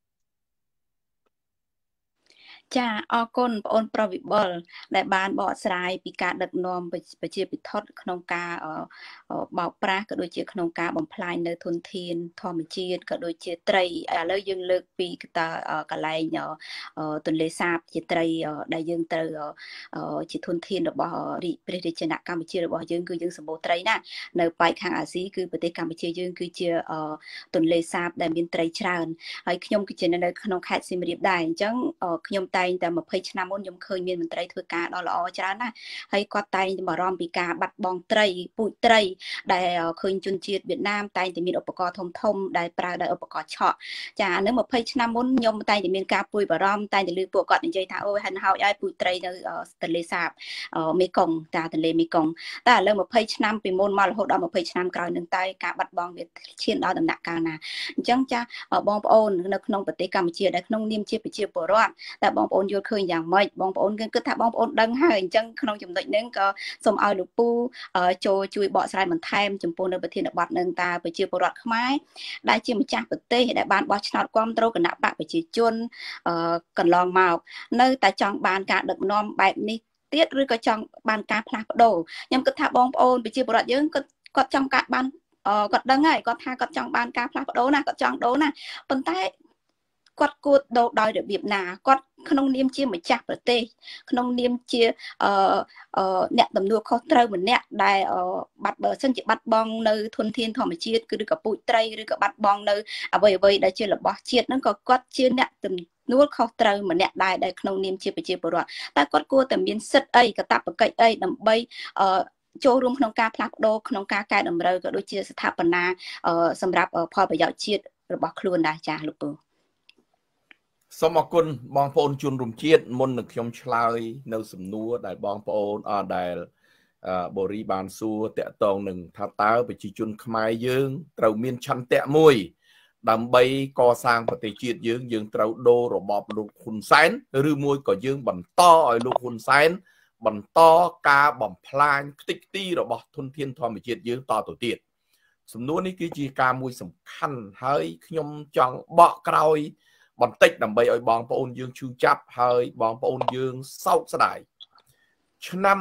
ចាអរគុណបងអូនប្រវិបុលដែលបានបកស្រាយពីការដឹកនាំប្រជាពិធក្នុងការបោកប្រាស់ក៏ដូចជាក្នុងការបំផ្លាញនៅធនធានធម្មជាតិក៏ដូចជាត្រីឥឡូវយើងលើកពីកន្លែងទន្លេសាបជាត្រីដែលយើងត្រូវជាធនធានរបស់ព្រះរាជាណាចក្រកម្ពុជារបស់យើងគឺយើងសម្បូរត្រីណានៅប៉ែកខាងអាស៊ីគឺប្រទេសកម្ពុជាយើងគឺជាទន្លេសាបដែលមានត្រីច្រើនហើយខ្ញុំគឺជានៅក្នុងខេត្តសៀមរាបដែរអញ្ចឹងខ្ញុំតែងតែ20ឆ្នាំមុនខ្ញុំឃើញមានមន្ត្រីធ្វើការដ៏ល្អច្រើនណាស់ហើយគាត់តែងតែបារម្ភពីការបាត់បង់ត្រីពូជត្រីដែលឃើញជនជាតិវៀតណាមតែងតែមានឧបករណ៍ធំដែលប្រើដោយឧបករណ៍ឆក់ចានៅ20ឆ្នាំមុនខ្ញុំតែងតែមានការព្រួយបារម្ភតែងតែឮពួកគាត់និយាយថាអូយហិនហោចឲ្យពូជត្រីនៅទន្លេសាបមេគង្គទន្លេមេគង្គតែឥឡូវ20ឆ្នាំពីមុនមករហូតដល់20ឆ្នាំក្រោយនឹងតែការបាត់បង់វាឈានដល់ដំណាក់កាលណាអញ្ចឹងចាបងប្អូននៅក្នុងប្រទេសកម្ពុជាដែលក្នុងនាមជាប្រជាពលរដ្ឋតែបងប្អូនយល់ឃើញយ៉ាងម៉េចបងប្អូនគិតថាបងប្អូនដឹងហើយអញ្ចឹងក្នុងចំណុចហ្នឹងក៏សូមឲ្យលោកពូចូលជួយបកស្រាយបន្ថែមចំពោះនៅប្រធានបទនឹងតើប្រជាពលរដ្ឋខ្មែរដែលជាម្ចាស់ប្រទេសដែលបានបោះឆ្នោតគ្រប់គ្រងគណៈបកប្រជាជនកន្លងមកនៅតែចង់បានការដឹកនាំបែបនេះទៀតឬក៏ចង់បានការផ្លាស់ប្ដូរខ្ញុំគិតថាបងប្អូនប្រជាពលរដ្ឋយើងគាត់ចង់ការបានគាត់ដឹងហើយគាត់ថាគាត់ចង់បានការផ្លាស់ប្ដូរណាគាត់ចង់ដូរណាប៉ុន្តែគាត់គួរដូរដោយរបៀបណាគាត់ក្នុងនាមជាម្ចាស់ប្រទេសក្នុងនាមជាអ្នកទំនួលខុសត្រូវម្នាក់ដែលបើសិនជាបាត់បង់នៅធនធានធម្មជាតិគឺឬក៏ពូជត្រីឬក៏បាត់បង់នៅអ្វីដែលជារបស់ជាតិហ្នឹងក៏គាត់ជាអ្នកទំនួលខុសត្រូវម្នាក់ដែរដែលក្នុងនាមជាប្រជាពលរដ្ឋតែគាត់គួរតែមានសិទ្ធិអីកាតព្វកិច្ចអីដើម្បីចូលរួមក្នុងការផ្លាស់ប្ដូរក្នុងការកែតម្រូវក៏ដូចជាស្ថាបនាសម្រាប់ផលប្រយោជន៍ជាតិរបស់ខ្លួនដែរចា៎លោកពូសូមអរគុណបងប្អូនជនរួមជាតិមុននឹងខ្ញុំឆ្លើយនៅសំណួរដែលបងប្អូនដែលបូរីបានសួរតាក់ទងនឹងថាតើប្រជាជនខ្មែរយើងត្រូវមានឆន្ទៈមួយដើម្បីកសាងប្រទេសជាតិយើងត្រូវដូររបបលោកហ៊ុនសែនឬមួយក៏យើងបន្តឲ្យលោកហ៊ុនសែនបន្តការបំផ្លាញខ្ទេចខ្ទីរបស់ធនធានធម្មជាតិយើងតទៅទៀតសំណួរនេះគឺជាការមួយសំខាន់ហើយខ្ញុំចង់បកក្រោយបន្តិចដើម្បីឲ្យបងប្អូនយើងឈឺចាប់ហើយបងប្អូនយើងសោកស្ដាយឆ្នាំ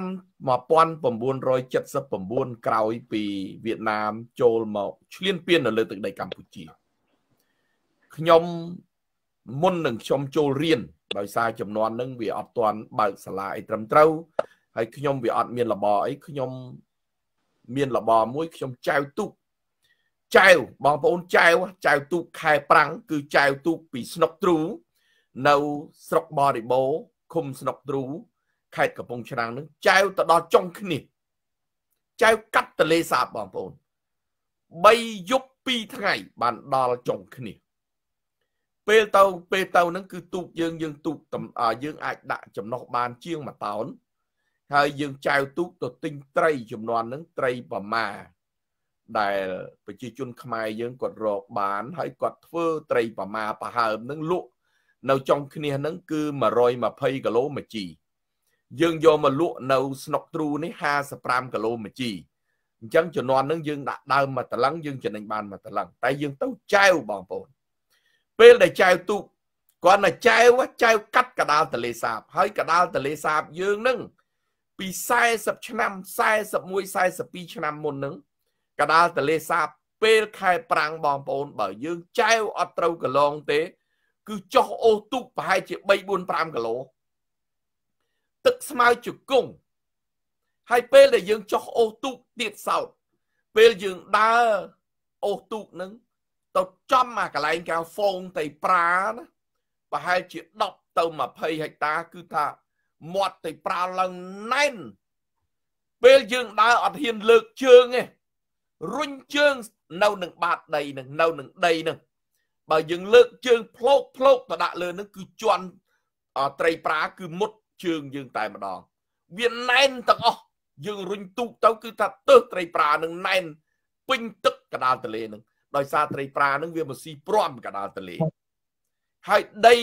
1979ក្រោយពីវៀតណាមចូលមកឈ្លានពាននៅលើទឹកដីកម្ពុជាខ្ញុំមុននឹងខ្ញុំចូលរៀនដោយសារចំនួននឹងវាអត់ទាន់បើកសាលាអីត្រឹមត្រូវហើយខ្ញុំវាអត់មានលបអីខ្ញុំមានលបមួយខ្ញុំចែវទូកចែវបងប្អូនចែវទូកខែប្រាំងគឺចែវទូកពីស្នុកទ្រូនៅស្រុកបរិបូរឃុំស្នុកទ្រូខេត្តកំពង់ឆ្នាំងនឹងចែវទៅដល់ចុងគ្នាចៅកាត់ទលេសាបបងប្អូន3យប់2ថ្ងៃបានដល់ចុងគ្នាពេលទៅហ្នឹងគឺទូកយើងទូកយើងអាចដាក់ចំណុះបានជាង1តោនហើយយើងចែវទូកទៅទិញត្រីចំនួនហ្នឹងត្រីប្រមាដែលប្រជាជនខ្មែរយើងគាត់រកបានហើយគាត់ធ្វើត្រីប្រមាប្រហើមហ្នឹងលក់នៅចុងគ្នាហ្នឹងគឺ120គីឡូមួយជីយើងយកមកលក់នៅស្នុកទ្រូនេះ55គីឡូមួយជីអញ្ចឹងចំនួនហ្នឹងយើងដាក់ដើមមួយតឡឹងយើងចំណេញបានមួយតឡឹងតែយើងទៅចែវបងប្អូនពេលដែលចែវទូកគាត់ទៅចែវកាត់កដាលទលេសាបហើយកដាលទលេសាបយើងហ្នឹងពី40ឆ្នាំ41 42ឆ្នាំមុនហ្នឹងកដាលទលេសាបពេលខែប្រាំងបងប្អូនបើយើងចែវអត់ត្រូវកន្លងទេគឺចុះអូសទូកប្រហែលជា3 4 5គីឡូទឹកស្មៅជង្គង់ហើយពេលដែលយើងចុះអូសទូកទៀតសោតពេលយើងដើរអូសទូកហ្នឹងទៅចំអាកន្លែងកៅហ្វូងតៃប្រាណាប្រហែលជា10ទៅ20ហិកតាគឺថាមាត់តៃប្រាឡើងណែនពេលយើងដើរអត់ហ៊ានលើកជើងទេរុញជើងនៅនឹងបាតដីនឹងនៅនឹងដីនឹងបើយើងលើកជើងផ្លោកទៅដាក់លើនឹងគឺជន់ត្រីប្រាគឺមុតជើងយើងតែម្ដងវាណែនទាំងអស់យើងរុញទូកទៅគឺថាទើសត្រីប្រានឹងណែនពេញទឹកកដាលទលេនឹងដោយសារត្រីប្រានឹងវាមកស៊ីព្រំកដាលទលេហើយដី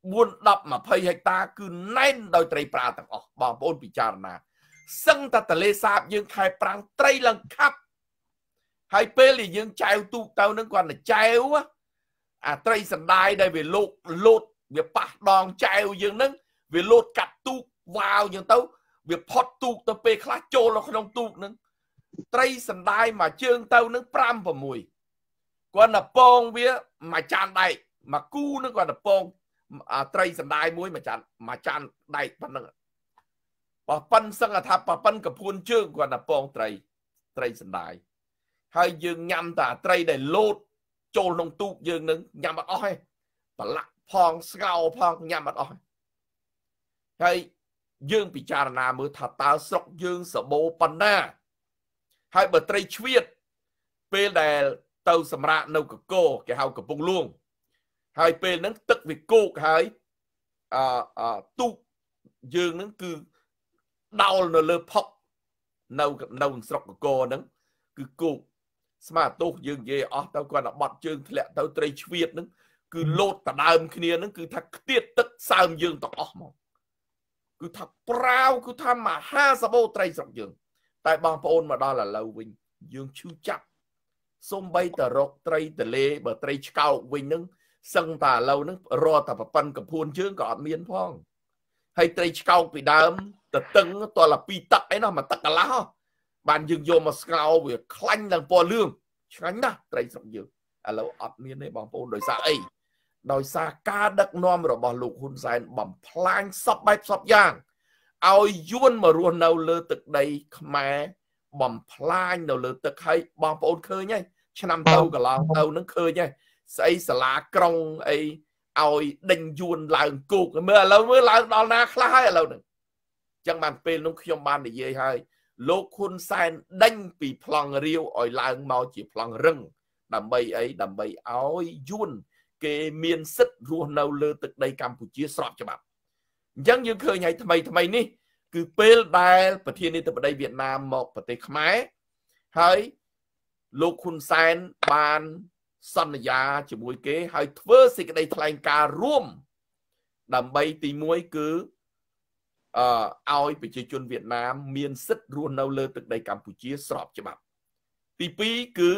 4 10 20ហិកតាគឺណែនដោយត្រីប្រាទាំងអស់បងប្អូនពិចារណាសឹងតែទលេសាបយើងខែប្រាំងត្រីឡើងខាប់ហើយពេលដែលយើងចែវទូកទៅនឹងគាត់ទៅចែវអាត្រីសណ្ដាយដែលវាលោតវាប៉ះដងចែវយើងនឹងវាលោតកាត់ទូកវាវយើងទៅវាផុតទូកទៅពេលខ្លះចូលនៅក្នុងទូកនឹងត្រីសណ្ដាយមួយជើងទៅនឹង5 6គាត់ទៅពងវាមួយចានដែកមួយគូនឹងគាត់ទៅពងត្រីសណ្ដាយមួយមួយចានដែកប៉ុណ្ណឹងបើប៉ិនសឹងថាប៉ិនកពួនជើងគាត់ទៅពងត្រីសណ្ដាយហើយយើងញ៉ាំតែត្រីដែលលោតចូលក្នុងទូកយើងនឹងញ៉ាំអត់អស់ទេប្រឡាក់ផងស្ងោផងញ៉ាំអត់អស់ហើយយើងពិចារណាមើលថាតើស្រុកយើងសបោប៉ុណ្ណាហើយបើត្រីជ្វៀតពេលដែលទៅសម្រាកនៅកកគេហៅកំពង់លួងហើយពេលហ្នឹងទឹកវាគោកហើយទូកយើងហ្នឹងគឺដោលនៅលើផុកនៅស្រុកកកហ្នឹងគឺគោកស្មាទោសយើងនិយាយអស់ទៅគាត់ទៅបត់ជើងធ្លាក់ទៅត្រីជ្វៀតហ្នឹងគឺលោតដដើមគ្នាហ្នឹងគឺថាខ្ទាតទឹកសើមយើងទាំងអស់មកគឺថាប្រាវគឺថាមហាសបោត្រីស្រុកយើងតែបងប្អូនមកដល់ឥឡូវវិញយើងឈឺចាប់សូម្បីតែរកត្រីទលេបើត្រីឆ្កោកវិញហ្នឹងសឹងតែឥឡូវហ្នឹងរកតែប្រប៉ិនកពួនជើងក៏អត់មានផងហើយត្រីឆ្កោកពីដើមទៅតឹងតល2ទឹកអីណោះមួយទឹកកន្លះបានយើងយកមកស្ងោវាខ្លាញ់ឡើងពណ៌លឿងឆ្ងាញ់ណាស់ត្រីស្រុកយើងឥឡូវអត់មានទេបងប្អូនដោយសារអីដោយសារការដឹកនាំរបស់លោកហ៊ុនសែនបំផ្លាញសពបែបសពយ៉ាងឲ្យយួនមករស់នៅលើទឹកដីខ្មែរបំផ្លាញនៅលើទឹកហើយបងប្អូនឃើញហើយឆ្នាំទៅកន្លងទៅនឹងឃើញហើយស្អីសាលាក្រុងអីឲ្យដេញយួនឡើងគោកមើលឥឡូវមើលឡើងដល់ណាខ្លះហើយឥឡូវហ្នឹងអញ្ចឹងបានពេលនោះខ្ញុំបាននិយាយហើយលោកហ៊ុនសែនដេញពីប្លង់រាវឲ្យឡើងមកជាប្លង់រឹងដើម្បីអីដើម្បីឲ្យយួនគេមានសិទ្ធិរស់នៅលើទឹកដីកម្ពុជាស្របច្បាប់អញ្ចឹងយើងឃើញហើយថ្មីនេះគឺពេលដែលប្រធានាធិបតីវៀតណាមមកប្រទេសខ្មែរហើយលោកហ៊ុនសែនបានសន្យាជាមួយគេហើយធ្វើសេចក្តីថ្លែងការណ៍រួមដើម្បីទី1គឺឲ្យប្រជាជនវៀតណាមមានសិទ្ធិរស់នៅលើទឹកដីកម្ពុជាស្របច្បាប់ទី2គឺ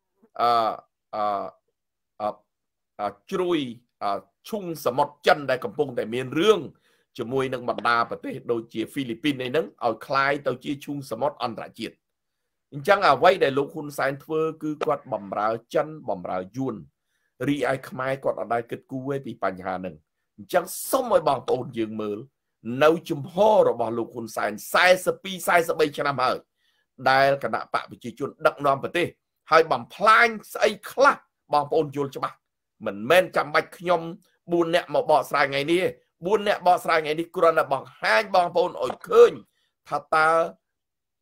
ជ្រួយឈុងសមុទ្រចិនដែលកំពុងតែមានរឿងជាមួយនឹងបណ្ដាប្រទេសដូចជាហ្វីលីពីនឯហ្នឹងឲ្យคล้ายទៅជាឈុងសមុទ្រអន្តរជាតិអញ្ចឹងអ្វីដែលលោកហ៊ុនសែនធ្វើគឺគាត់បំរើចិនបំរើយួនរីឯខ្មែរគាត់អត់ដែលគិតគូរទេពីបញ្ហាហ្នឹងអញ្ចឹងសូមឲ្យបងប្អូនយើងមើលនៅជំហររបស់លោកហ៊ុនសែន42 43ឆ្នាំហើយដែលគណៈបកប្រជាជនដឹកនាំប្រទេសហើយបំផ្លាញស្អីខ្លះបងប្អូនយល់ច្បាស់មិនមែនចាំបាច់ខ្ញុំ4នាក់មកបកស្រាយថ្ងៃនេះ4នាក់បកស្រាយថ្ងៃនេះគ្រាន់តែបង្ហាញបងប្អូនឲ្យឃើញថាតើ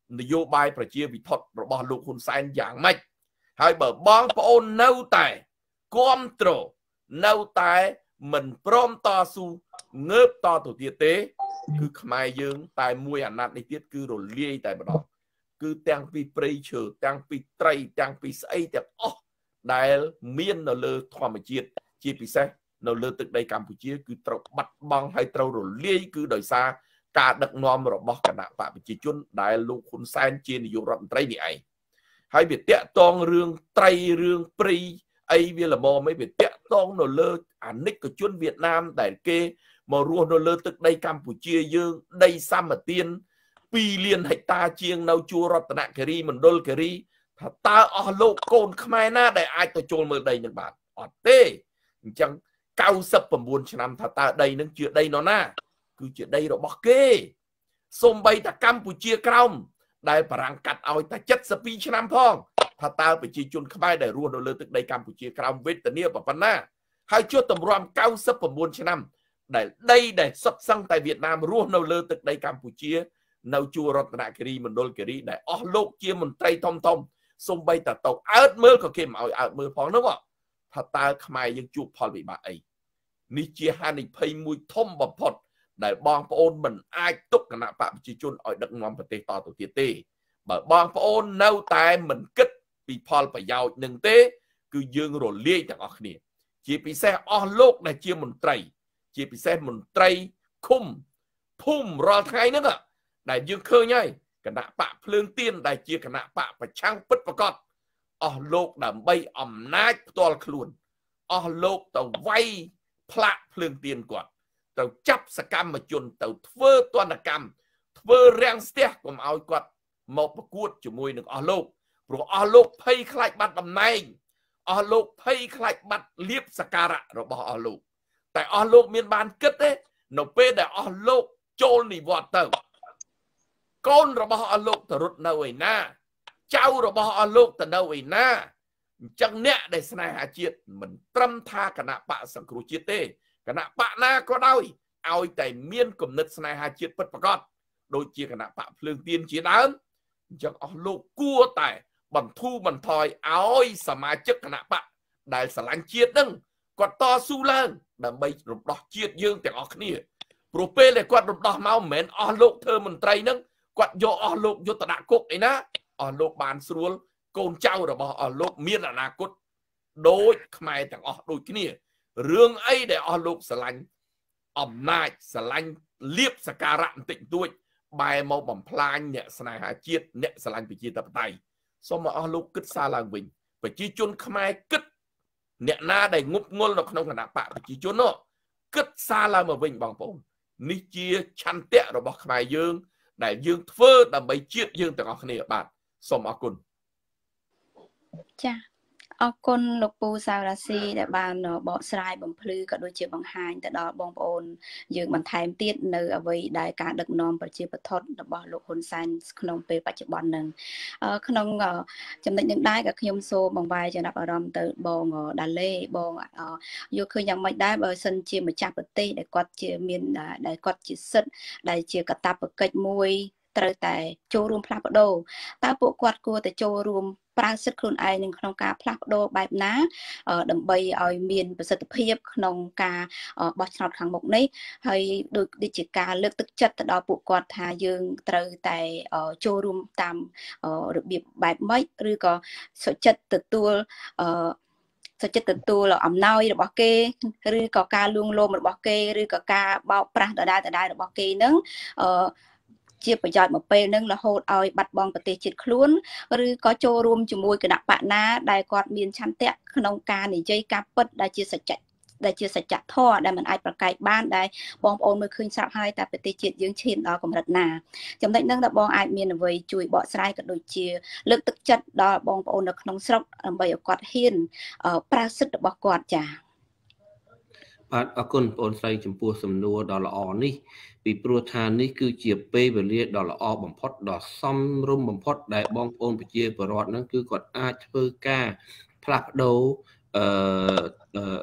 นโยบายประเจียวิทย์ระบอบลูกคุณแซนอย่างไม่ให้เบอร์บองปอนเน่าแต่ก้มโตเน่าแต่มันพร้อมต่อสู้เงือบต่อตัวเตี้ยเต้คือขมายยืงแต่มวยอันนั้นในเตี้ยคือโดนเลี้ยแต่บ่ดอกคือแตงปีปรีเชือแตงปีไตรแตงปีไอแต่อ๋อได้เมียนเราเลยทอมจีดจีปีเซ่เราเลยตึกใดกัมพูชีคือตรบัดบองให้ตรโดนเลี้ยคือโดยซาการดักนอมระบอบคณะปะปิจิจุนได้ลูกคุณแซนจีนอยู่รัฐไตรนี่ไอให้เบียดเตะตองเรื่องไตรเรื่องปรีไอเวลาบอไม่เบียดเตะตองเราเลยอันนี้ก็จุนเวียดนามแต่เกมารวมเราเลยตึกใดกัมพูชียืงได้ซ้ำมาเตียนปีเลียนให้ตาเชียงเราจูรัตนคดีมันโดนคดีถ้าตาอ๋อโลกโกนขมายหน้าได้ไอตัวโจรมือใดหนึ่งบาทอดเต้จังเก้าสิบประมวลชนำถ้าตาใดนึงเจือใดนอหน้าคือเจือใดเราบอกเก้สมใบตะกัมปูเชียกรมได้พลังกัดเอาแต่จัดสปีชนำพองถ้าตาไปจีจุนขมายได้รวมเราเลยตึกใดกัมพูชีกรมเวทเนียปปนาให้ชั่วตำรวจเก้าสิบประมวลชนำได้สับสั่งแต่เวียดนามรวมเราเลยตึกใดกัมพูชีเราจูรัตนคดีมันโดนคดีได้อ๋อโลกเชียมันไตรทอมสมใบตะตกอาดมือก็เข้มเอาอาดมือพองนึกว่าถ้าตาขมายยังจูบพอวิบาไอนี่เจียฮันอีพายมวยทมบพอดได้บองพระโอนมันไอตุกขณะปะจิจุนอ่อยดักงอมประเทศต่อตัวเต้แบบบองพระโอนเน่าตายมันกึศปีพอลไปยาวหนึ่งเต้คือยืงโรเลี้ยจากออกนี่จีปีแซ่อ๋อโลกได้เจียมันไตรจีปีแซ่มันไตรคุ้มพุ่มรอไงนึกอ่ะได้ยืงเคยไงขณะปะเพลิงเตี้ยนได้เจียขณะปะประช่างปิดประกอบอ๋อโลกดำใบอ่อมน้าตัวคลุนอ๋อโลกแต่ไวพระเพลิงเตียนกว่าแต่จับสกรรมมาจนแต่เฟื่อตัวนกรรมเฟื่อแรงเสียก็มาเอากว่ามาประกวดจมูกหนึ่งอ๋อโลกเพราะอ๋อโลกไพ่คลายบัตรดำในอ๋อโลกไพ่คลายบัตรเลียบสการะเราบอกอ๋อโลกแต่อ๋อโลกเมียนบานกึศเด้หนูเป้แต่อ๋อโลกโจลนี่วอเตอร์ก้นเราบอกอ๋อโลกแต่รถนาไว้หน้าเจ้าเราบอกอ๋อโลกแต่นาไว้หน้าจังเนี้ยได้สนายหาเจียดเหมือนตรำท่าคณะปะสังครุจิตเต้คณะปะนาก็ได้เอาแต่เมียนกลุ่มนึกสนายหาเจียดปิดประกอบโดยเจียคณะปะเพลิงเตียนเจียดนั้นจังอ๋อโลกกลัวแต่บรรทุบรรทอยเอาสมาชิกคณะปะได้สลังเจียดนึงกดต่อสู้แรงดังใบรบดอกเจียดยืงแต่ออกนี่โปรเป้เลยกดรบดอกเมาเหม็นอ๋อโลกเธอมันไตรนึงกดโยอ๋อโลกโยตระกุกไอ้นะอ๋อโลกบานสรวลโกนเจ้าเราบอกอ๋อโลกเมียนอนาคตโดยขมายแต่อ๋อโดยนี่เรื่องไอ้เดี๋ยวอ๋อโลกสลังอมนายสลังเลียบสการะติดด้วยใบมอบ่มพลายเนี่ยสนายหาเจียดเนี่ยสลังไปจีตะไตสมอ๋อโลกกึศซาลางวิงไปจีจุนขมายกึศเนี่ยน่าได้งุบงลในขนมขนาดปะไปจีจุนเนาะกึศซาลางมาวิงบางปงนิเจียชันเตะเราบอกขมายยืงได้ยืงเฟื่อแต่ใบเจียดยืงแต่อ๋อเนี่ยบาดสมอ๋อกุลจ้ะออกคนลูกปูซาวราซีแต่บ้านเบาะสลายบ่มพลือก็โดยเฉพาะหายแต่ดอกบองปอนยืงมันไทม์เตี้ยเนื้อเอาไว้ได้การดึกนอมประชีประทดดอกบอลลูกคนไซน์ขนมเปปัจจุบันหนึ่งขนมจำเป็นยังได้กับขยมโซบางใบจะนับอารมณ์แต่บองดาเล่บองโยคือยังไม่ได้เบอร์ซันเชียมาจับเต้ได้กอดเชียมีนได้กอดจิตสึกได้เชียกระตับเกิดมวยเตยแต่โจรวมพลาดโดตาปุกวาดกลัวแต่โจรวมปราศจากคนไอหนึ่งขนมกาพลักโดแบบน้าดำใบเอาเมียนประสิทธิภาพขนมกาบอชนอดขังหมกนี้ให้โดยดิจิการเลือกตึกจัดแต่ดอกปุกกอดทายืงเตยแต่โจรวมตามระเบียบแบบไม่หรือก็สจัดตึกตัวสจัดตึกตัวเราอำน้อยหรือบอกเกหรือก็การลุงโลมหรือบอกเกหรือก็การเบาปราแต่ได้หรือบอกเกนึงเจียประหยัดมาเป็นนึงละโหดเอาบัดบองปฏิจิตคลุ้นหรือก็โจรวมจมูกกระดับปะน้าได้กอดมีนชันเตะขนมการในใจกาปิดได้เจียสัจจะท่อได้มันไอประกายบ้านได้บองโอนมือคืนสับให้แต่ปฏิจิตยังเช่นดอกกับรัตนาจำได้นั่งแต่บองไอมีนไว้จุยเบาะสไลกับโดยเจียเลือกตึกจัดดอกบองโอนขนมสลับใบกอดหินปราศจากบอกกอดจ่าบาดอกุลปนใส่จมพูสำนัวดอลอนี่ปีโปรธานนี่คือเจียเป้ไปเรียดอลอบ่มพดดอซ้ำรุ่มบ่มพดได้บองโอนไปเจียปรอดนั่นคือกอดอาเพื่อกาพลักโด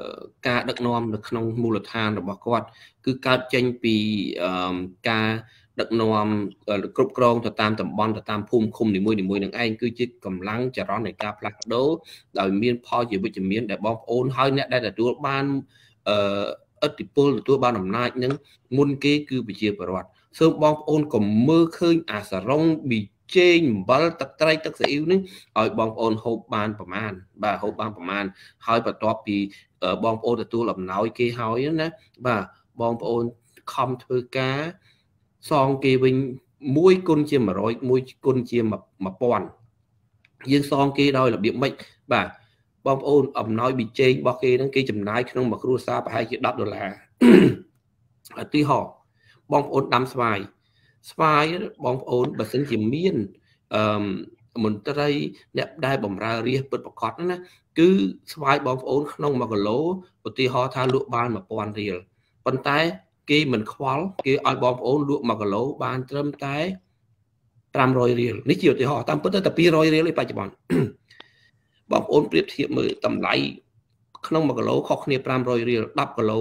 การดักนอมในขนมมูลธานหรือบอกว่าคือการเจนปีการដឹកនាំគ្រប់គ្រងទៅតាមតំបន់ទៅតាមភូមិឃុំនីមួយៗនឹងឯងគឺជាកម្លាំងចរន្តនៃការផ្លាស់ប្ដូរដោយមានផលជាវិជ្ជមានដែលបងប្អូនហើយអ្នកដែលទទួលបានឥទ្ធិពលទទួលបានអំណាចនឹងមុនគេគឺប្រជាពលរដ្ឋសូមបងប្អូនកុំមើលឃើញអាសារ៉ុងប៊ីចេងអំបិលទឹកត្រីទឹកស៊ីអ៊ីវនេះឲ្យបងប្អូនហូបបានប្រមាណបាទហូបបានប្រមាណហើយបន្ទាប់ពីបងប្អូនទទួលអំណោយគេហើយណាបាទបងប្អូនខំធ្វើការសងគេវិញ1គុណជា100 1គុណជា1000យើងសងគេដោយរបៀបម៉េចបាទបងប្អូនអំណោយប៊ីចេងរបស់គេហ្នឹងគេចំណាយក្នុងមួយគ្រួសារប្រហែលជា$10ឧទាហរណ៍បងប្អូនដាំស្វាយបងប្អូនបើសិនជាមានមន្ត្រីអ្នកដែលបម្រើរាជពិតប្រាកដណាគឺស្វាយបងប្អូនក្នុង1គីឡូឧទាហរណ៍ថាលក់បាន1000រៀលប៉ុន្តែគេមិនខ្វល់គេឲ្យបងប្អូនលក់1គីឡូបានត្រឹមតែ500រៀលនេះជាឧទាហរណ៍តាមពិតទៅ200រៀលឯបច្ចុប្បន្នបងប្អូនប្រៀបធៀបមើលតម្លៃក្នុង1គីឡូខុសគ្នា500រៀល10គីឡូ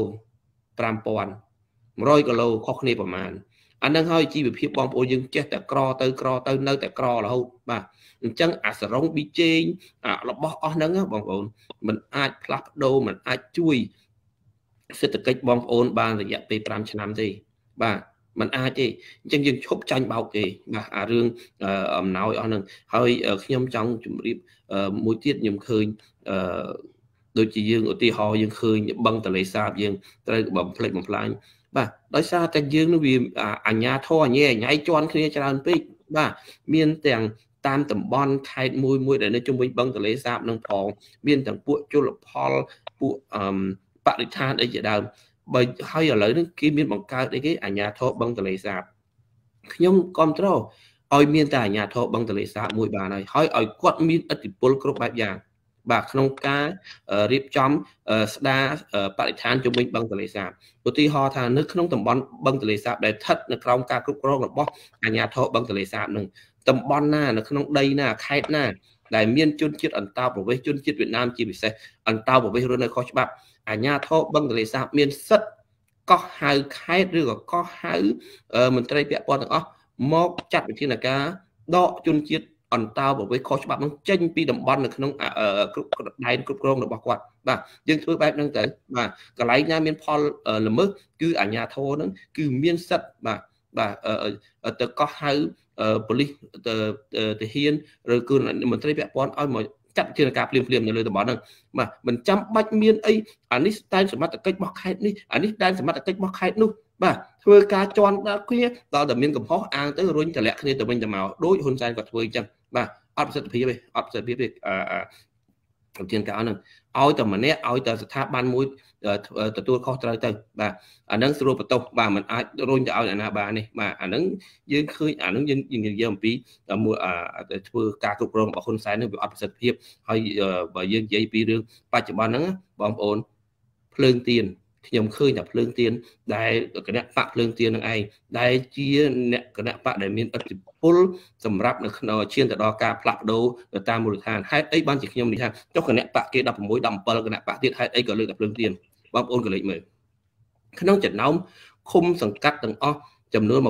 5000 100គីឡូខុសគ្នាប្រមាណអានឹងហើយជីវភាពបងប្អូនយើងចេះតែក្រទៅនៅតែក្ររហូតបាទអញ្ចឹងអាសារ៉ុងប៊ីចេងរបស់អស់ហ្នឹងបងប្អូនมันអាចផ្លាស់ប្ដូរมันអាចជួយសេដ្ឋកិច្ចបងប្អូនបានរយៈពេល5ឆ្នាំទេបាទมันអាចទេអញ្ចឹងយើងឈប់ចាញ់បោកទេបាទអារឿងអំណោយអស់ហ្នឹងហើយខ្ញុំចង់ជម្រាបមួយទៀតខ្ញុំឃើញដូចជាយើងឧទាហរណ៍យើងឃើញបឹងទន្លេសាបយើងត្រូវបំផ្លិចបំផ្លាញបាទដោយសារតែយើងនឹងវាអញ្ញាធរអញ្ញាជន់គ្នាច្រើនពេកបាទមានទាំងតាមតំបន់ខេត្តមួយដែលនៅជុំវិញបឹងទន្លេសាបនឹងផងមានទាំងពួកជលផលពួកបរិស្ថានអីជាដើមបើហើយឥឡូវនេះគេមានបង្កើតអីគេអញ្ញាធរបឹងទន្លេសាបខ្ញុំគ្រប់គ្រងឲ្យមានតែអញ្ញាធរបឹងទន្លេសាបមួយបានហើយឲ្យគាត់មានឥទ្ធិពលគ្រប់បែបយ៉ាងបាទក្នុងការរៀបចំស្ដារបរិស្ថានជុំវិញបឹងទន្លេសាបឧទាហរណ៍ថានៅក្នុងតំបន់បឹងទន្លេសាបដែលស្ថិតនៅក្រោមការគ្រប់គ្រងរបស់អាជ្ញាធរបឹងទន្លេសាបនឹងតំបន់ណានៅក្នុងដីណាខេត្តណាដែលមានជនជាតិអន្តោប្រវេសន៍ជនជាតិវៀតណាមជាពិសេសអន្តោប្រវេសន៍រស់នៅខុសច្បាប់អាជ្ញាធរបឹងទន្លេសាបមានសិទ្ធិកោះហៅខេត្តឬក៏កោះហៅមន្ត្រីពាក់ព័ន្ធទាំងអស់មកចាត់វិធានការដកជនជាតិអន្តោប្រវេសន៍ខុសច្បាប់នឹងចេញពីតំបន់នៅក្នុងដែនគ្រប់គ្រងរបស់គាត់បាទយើងធ្វើបែបហ្នឹងទៅបាទកន្លែងណាមានផលល្មើសគឺអាជ្ញាធរហ្នឹងគឺមានសិទ្ធិបាទទៅកោះហៅប៉ូលីសទៅហ៊ានឬគឺមន្ត្រីពាក់ព័ន្ធឲ្យមកចាត់វិធានការភ្លាមនៅលើតំបន់ហ្នឹងបាទមិនចាំបាច់មានអីអានេះតែសមត្ថកិច្ចរបស់ខេត្តនេះអានេះតែសមត្ថកិច្ចរបស់ខេត្តនោះបាទធ្វើការជន់ដល់គ្នាដល់តែមានកំហុសអាងទៅរុញតម្លាក់គ្នាទៅវិញទៅមកដូចហ៊ុនសែនគាត់ធ្វើអញ្ចឹងបាទអត់ប្រសិទ្ធភាពទេអត់ប្រសិទ្ធភាពទេវិធានការហ្នឹងឲ្យតែម្នាក់ឲ្យតែស្ថាប័នមួយទទួលខុសត្រូវទៅបាទអាហ្នឹងស្រួលបន្ទោសបាទมันអាចរុញទៅឲ្យអាណាបាននេះបាទអាហ្នឹងយើងឃើញអាហ្នឹងយើងនិយាយអំពីមួយធ្វើការគ្រប់គ្រងរបស់ហ៊ុនសែនហ្នឹងវាអត់ប្រសិទ្ធភាពហើយបើយើងនិយាយពីរឿងបច្ចុប្បន្នហ្នឹងបងប្អូនភ្លើងទៀនខ្ញុំឃើញតែភ្លើងទៀនដែលគណៈបកភ្លើងទៀននឹងឯងដែលជាអ្នកគណៈបកដែលមានឥទ្ធិពលសម្រាប់នៅក្នុងឈានទៅដល់ការផ្លាស់ប្ដូរទៅតាមមូលដ្ឋានហេតុអីបានជាខ្ញុំនិយាយថាចុះគណៈបកគេ16 17គណៈបកទៀតហេតុអីក៏លើកតែភ្លើងទៀនបងប្អូនក៏លេចមើលក្នុងចំណោមឃុំសង្កាត់ទាំងអស់ចំនួន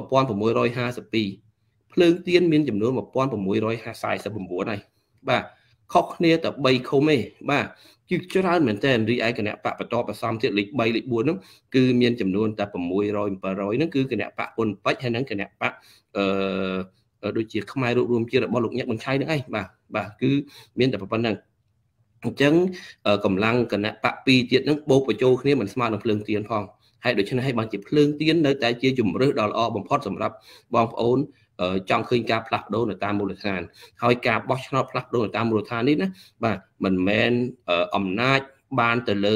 1652ភ្លើងទៀនមានចំនួន1649ហើយបាទខុសគ្នាតែ3ឃុំទេបាទគឺច្រើនមែនតើរីឯគណៈបកបន្តបន្សំទៀតលេខ3លេខ4ហ្នឹងគឺមានចំនួនតែ600 700ហ្នឹងគឺគណៈបកពុនពេជ្រហើយនឹងគណៈបកដូចជាខ្មែររួបរวมជាតិរបស់លោកញឹកប៊ុនឆៃហ្នឹងឯងបាទគឺមានតែប៉ុណ្្នឹងអញ្ចឹងកម្លាំងគណៈបក2ទៀតហ្នឹងបូកបញ្ចូលគ្នាមិនស្មើនឹងភ្លើងទៀនផងហើយដូច្នេះហើយបានជាភ្លើងទៀននៅតែជាជំរើសដ៏ល្អបំផុតសម្រាប់បងប្អូនចង់ឃើញការផ្លាស់ប្ដូរនៅតាមមូលដ្ឋានហើយការបោះឆ្នោតផ្លាស់ប្ដូរនៅតាមមូលដ្ឋាននេះណាបាទមិនមែនអំណាចបានទៅលើ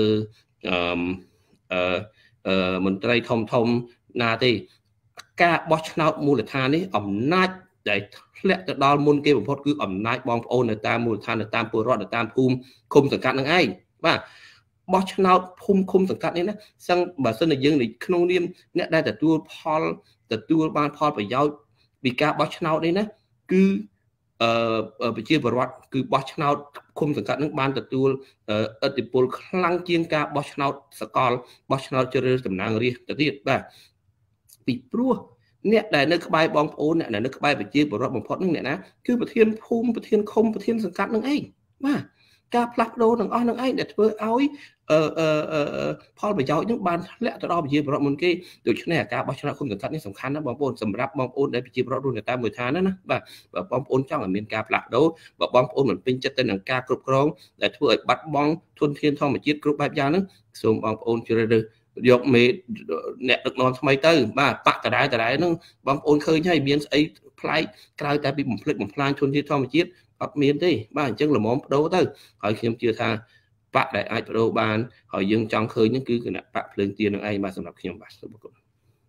មន្ត្រីធំណាទេការបោះឆ្នោតមូលដ្ឋាននេះអំណាចដែលធ្លាក់ទៅដល់មុនគេបំផុតគឺអំណាចបងប្អូននៅតាមមូលដ្ឋាននៅតាមពលរដ្ឋនៅតាមភូមិឃុំសង្កាត់នឹងឯងបាទបោះឆ្នោតភូមិឃុំសង្កាត់នេះណាសឹងបើសិនជាយើងនៅក្នុងនាមអ្នកដែលទទួលបានផលប្រយោជន៍ពីការបោះឆ្នោតនេះណាគឺប្រជាពលរដ្ឋគឺបោះឆ្នោតឃុំសង្កាត់នឹងបានទទួលឥទ្ធិពលខ្លាំងជាងការបោះឆ្នោតសកលបោះឆ្នោតជ្រើសរើសតំណាងរាស្ត្រទៅទៀតបាទពីព្រោះអ្នកដែលនៅក្បែរបងប្អូនអ្នកដែលនៅក្បែរប្រជាពលរដ្ឋបំផុតនឹងអ្នកណាគឺប្រធានភូមិប្រធានឃុំប្រធានសង្កាត់នឹងឯងបាទការផ្លាស់ប្ដូរទាំងអស់នឹងឯងដែលធ្វើឲ្យផលប្រយោជន៍នឹងបានធ្លាក់ទៅដល់ប្រជាពលរដ្ឋមុនគេដូច្នេះការបោះឆ្នោតគុំសង្កាត់នេះសំខាន់ណាស់បងប្អូនសម្រាប់បងប្អូនដែលប្រជាពលរដ្ឋរស់នៅតាមមួយឋានណាបាទបើបងប្អូនចង់ឲ្យមានការផ្លាស់ប្ដូរបើបងប្អូនមិនពេញចិត្តទៅនឹងការគ្រប់គ្រងដែលធ្វើឲ្យបាត់បង់ធនធានធម្មជាតិគ្រប់បែបយ៉ាងហ្នឹងសូមបងប្អូនជ្រើសរើសយកមេអ្នកដឹកនាំថ្មីទៅបាទបកដដែលហ្នឹងបងប្អូនឃើញហើយមានស្អីប្លែកក្រៅតែពីបំផ្លិចបំផ្លាញធនធានធម្មជាតិអត់មានទេបាទអញ្ចឹងល្មមបដូរទៅហើយខ្ញុំជឿថាបកដែលអាចបដូរបានហើយយើងចង់ឃើញហ្នឹងគឺគណៈបកភ្លើងទៀននឹងឯងបាទសម្រាប់ខ្ញុំបាទសូមអរគុណ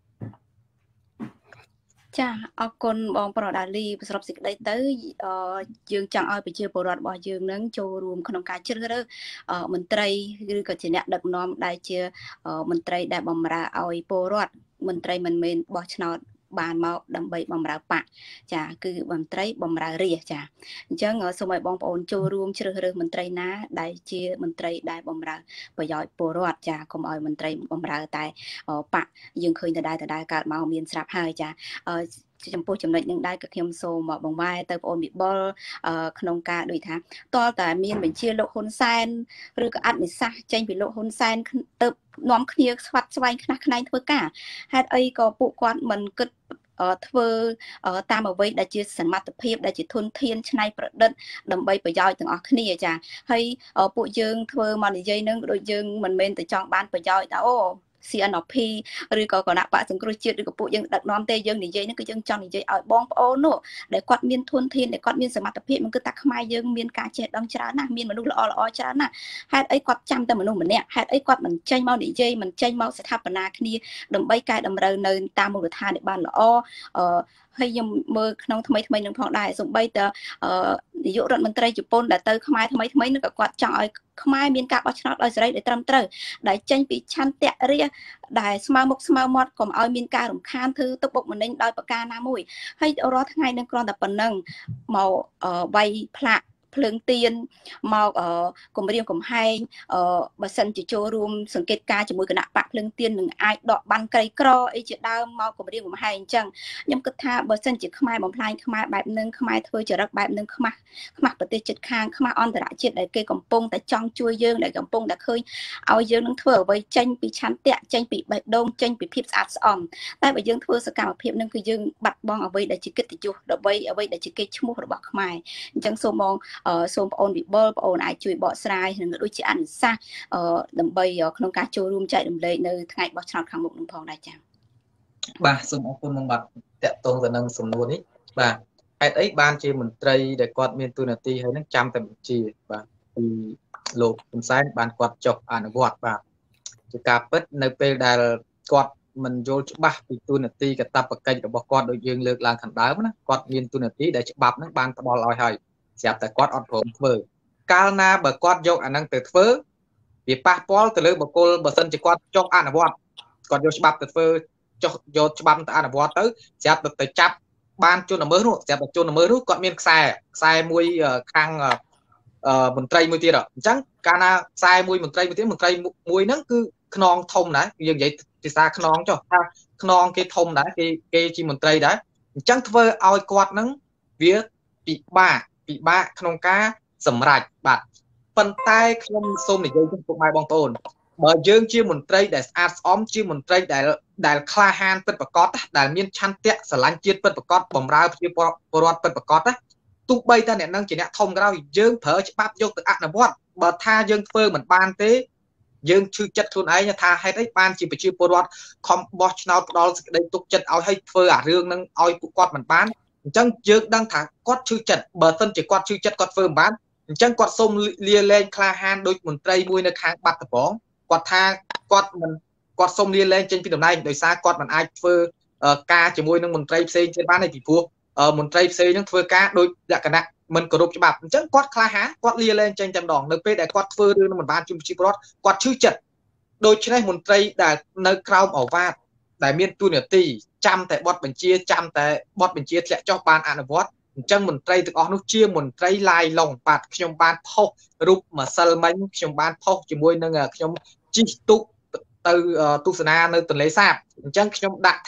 ចាអរគុណបងប្រុសដាលីសរុបសេចក្តីទៅយើងចង់ឲ្យប្រជាពលរដ្ឋរបស់យើងនឹងចូលរួមក្នុងការជ្រើសរើសមន្ត្រីឬក៏ជាអ្នកដឹកនាំដែលជាមន្ត្រីដែលបម្រើឲ្យពលរដ្ឋមន្ត្រីមិនមែនបោះឆ្នោតបានមកដើម្បីបម្រើបកចាគឺមន្ត្រីបម្រើរាជចាអញ្ចឹងសូមឲ្យបងប្អូនចូលរួមជ្រើសរើសមន្ត្រីណាដែលជាមន្ត្រីដែលបម្រើប្រយោជន៍ពលរដ្ឋចាកុំឲ្យមន្ត្រីបម្រើតែបកយើងឃើញដដែលកើតមកមានស្រាប់ហើយចាចំពោះចំណុចនឹងដែរក៏ខ្ញុំសូមបង្វែរទៅបងអូនវិបុលក្នុងការដូចថាតើតែមានបញ្ជាលោកហ៊ុនសែនឬក៏អនុសាសន៍ចេញពីលោកហ៊ុនសែនទៅនាំគ្នាស្វាត់ស្វែងខ្នះខ្នែងធ្វើការហេតុអីក៏ពួកគាត់មិនគិតធ្វើតាមអ្វីដែលជាសមត្ថភាពដែលជាធនធានច្នៃប្រឌិតដើម្បីប្រយោជន៍ទាំងអស់គ្នាចាហើយពួកយើងធ្វើមកនិយាយនឹងដូចយើងមិនមែនតែចង់បានប្រយោជន៍ថាអូ CNP ឬក៏គណៈបកសង្គ្រោះជាតិឬក៏ពួកយើងដឹកនាំទេយើងនិយាយនេះគឺយើងចង់និយាយឲ្យបងប្អូននោះដែលគាត់មានធនធានដែលគាត់មានសមត្ថភាពមិនគឺថាខ្មែរយើងមានការចេះដឹងច្រើនណាស់មានមនុស្សល្អច្រើនណាស់ហេតុអីគាត់ចាំតែមនុស្សម្នាក់ហេតុអីគាត់មិនចេញមកនិយាយមិនចេញមកស្ថាបនាគ្នាដើម្បីកែតម្រូវនៅតាមមូលដ្ឋានឲ្យបានល្អហើយខ្ញុំមើលក្នុងថ្មីនឹងផងដែរសូម្បីតែនាយករដ្ឋមន្ត្រីជប៉ុនដែលទៅខ្មែរថ្មីនឹងក៏គាត់ចង់ឲ្យខ្មែរមានការបោះឆ្នោតដោយសេរីដោយត្រឹមត្រូវដែលចេញពីឆន្ទៈរាដែលស្មើមុខស្មើមាត់កុំឲ្យមានការរំខានធ្វើទុកបុកម្នេញដោយប្រការណាមួយហើយរាល់ថ្ងៃនឹងគ្រាន់តែប៉ុណ្ណឹងមកវាយផ្លាកភ្លើងទៀនមកគម្រាមកំហែងបើសិនជាចូលរួមសង្កេតការជាមួយគណៈបកភ្លើងទៀននឹងអាចដកបានក្រីក្រអីជាដើមមកគម្រាមកំហែងអញ្ចឹងខ្ញុំគិតថាបើសិនជាខ្មែរបំផ្លាញខ្មែរបែបនឹងខ្មែរធ្វើចរិតបែបនឹងខ្មាស់ប្រទេសជិតខាងខ្មាស់អន្តរជាតិដែលគេកំពុងតែចង់ជួយយើងដែលកំពុងតែឃើញឲ្យយើងនឹងធ្វើអ្វីចេញពីឆន្ទៈចេញពីបេះដូងចេញពីភាពស្អាតស្អំតែបើយើងធ្វើសកម្មភាពនឹងគឺយើងបាត់បង់អ្វីដែលជាកិត្តិយសអ្វីដែលជាកេរ្តិ៍ឈ្មោះរបស់ខ្មែរអញ្ចឹងសូមបងសូមបងអូនវិបុលបងអូនអាចជួយបកស្រាយនិងដូចជាអនុសាសន៍ដើម្បីក្នុងការចូលរួមចែករំលែកនៅថ្ងៃបោះឆ្នោតខាងមុខនឹងផងដែរចា៎បាទសូមអរគុណបងបាទតកតងទៅនឹងសំណួរនេះបាទហេតុអីបានជាមន្ត្រីដែលគាត់មានតួនាទីហើយនឹងចាំតែបញ្ជាបាទពីលោកហ៊ុនសែនបានគាត់ចុះអនុវត្តបាទជាការពិតនៅពេលដែលគាត់មិនយល់ច្បាស់ពីតួនាទីកាតព្វកិច្ចរបស់គាត់ដូចយើងលើកឡើងខាងដើមណាគាត់មានតួនាទីដែលច្បាប់នឹងបានផ្ដល់ឲ្យហើយស្រាប់តែគាត់អត់ព្រមធ្វើកាលណាបើគាត់យកអានឹងទៅធ្វើវាប៉ះពាល់ទៅលើបុគ្គលបើសិនជាគាត់ចុះអនុវត្តគាត់យកច្បាប់ទៅធ្វើចុះយកច្បាប់ទៅអនុវត្តទៅស្រាប់ទៅចាប់បានជនល្មើសនោះស្រាប់តែជនល្មើសនោះគាត់មានខ្សែមួយខាងមន្ត្រីមួយទៀតអញ្ចឹងកាលណាខ្សែមួយមន្ត្រីមួយទៀតមន្ត្រីមួយហ្នឹងគឺខ្នងធំដែរយើងនិយាយភាសាខ្នងចុះថាខ្នងគេធំដែរគេជាមន្ត្រីដែរអញ្ចឹងធ្វើឲ្យគាត់ហ្នឹងវាពិបាកក្នុងការសម្រេចបាទប៉ុន្តែខ្ញុំសូមនិយាយចំពោះម៉ែបងប្អូនបើយើងជាមន្ត្រីដែលស្អាតស្អំជាមន្ត្រីដែលក្លាហានពិតប្រាកដដែលមានឆន្ទៈស្រឡាញ់ជាតិពិតប្រាកដបម្រើប្រជាពលរដ្ឋពិតប្រាកដណាទោះបីតែអ្នកនឹងជាអ្នកធំក្រោយយើងប្រើច្បាប់យកទៅអនុវត្តបើថាយើងធ្វើមិនបានទេយើងឈឺចិត្តខ្លួនឯងថាហេតុអីបានជាប្រជាពលរដ្ឋខំបោះឆ្នោតផ្ដាល់សេចក្តីទុកចិត្តឲ្យធ្វើអារឿងហ្នឹងឲ្យពួកគាត់មិនបានអញ្ចឹងយើងដឹងថាគាត់ឈឺចិត្តបើមិនជាគាត់ឈឺចិត្តគាត់ធ្វើមិនបានអញ្ចឹងគាត់សូមលាលែងក្លាហានដោយមន្ត្រីមួយនៅខាងបាត់ដំបងគាត់ថាគាត់សូមលាលែងចេញពីតំណែងដោយសារគាត់មិនអាចធ្វើការជាមួយនឹងមន្ត្រីផ្សេងទៀតបានទេពីព្រោះមន្ត្រីផ្សេងនឹងធ្វើការដោយលក្ខណៈមិនគោរពច្បាប់អញ្ចឹងគាត់ក្លាហានគាត់លាលែងចេញតែម្ដងនៅពេលដែលគាត់ធ្វើរឿងនឹងមិនបានជុំប្រជាពលរដ្ឋគាត់ឈឺចិត្តដូច្នេះមន្ត្រីដែលនៅក្រោមអាវ៉ាតដែលមានទួនាទីចាំតែបទបញ្ជាធ្លាក់ចុះបានអនុវត្តអញ្ចឹងមន្ត្រីទាំងអស់នោះជាមន្ត្រីឡាយឡុងបាទខ្ញុំបានផុសរូបម្សិលមិញខ្ញុំបានផុសជាមួយនឹងខ្ញុំជិះទូកទៅទស្សនានៅទន្លេសាបអញ្ចឹងខ្ញុំដាក់ថា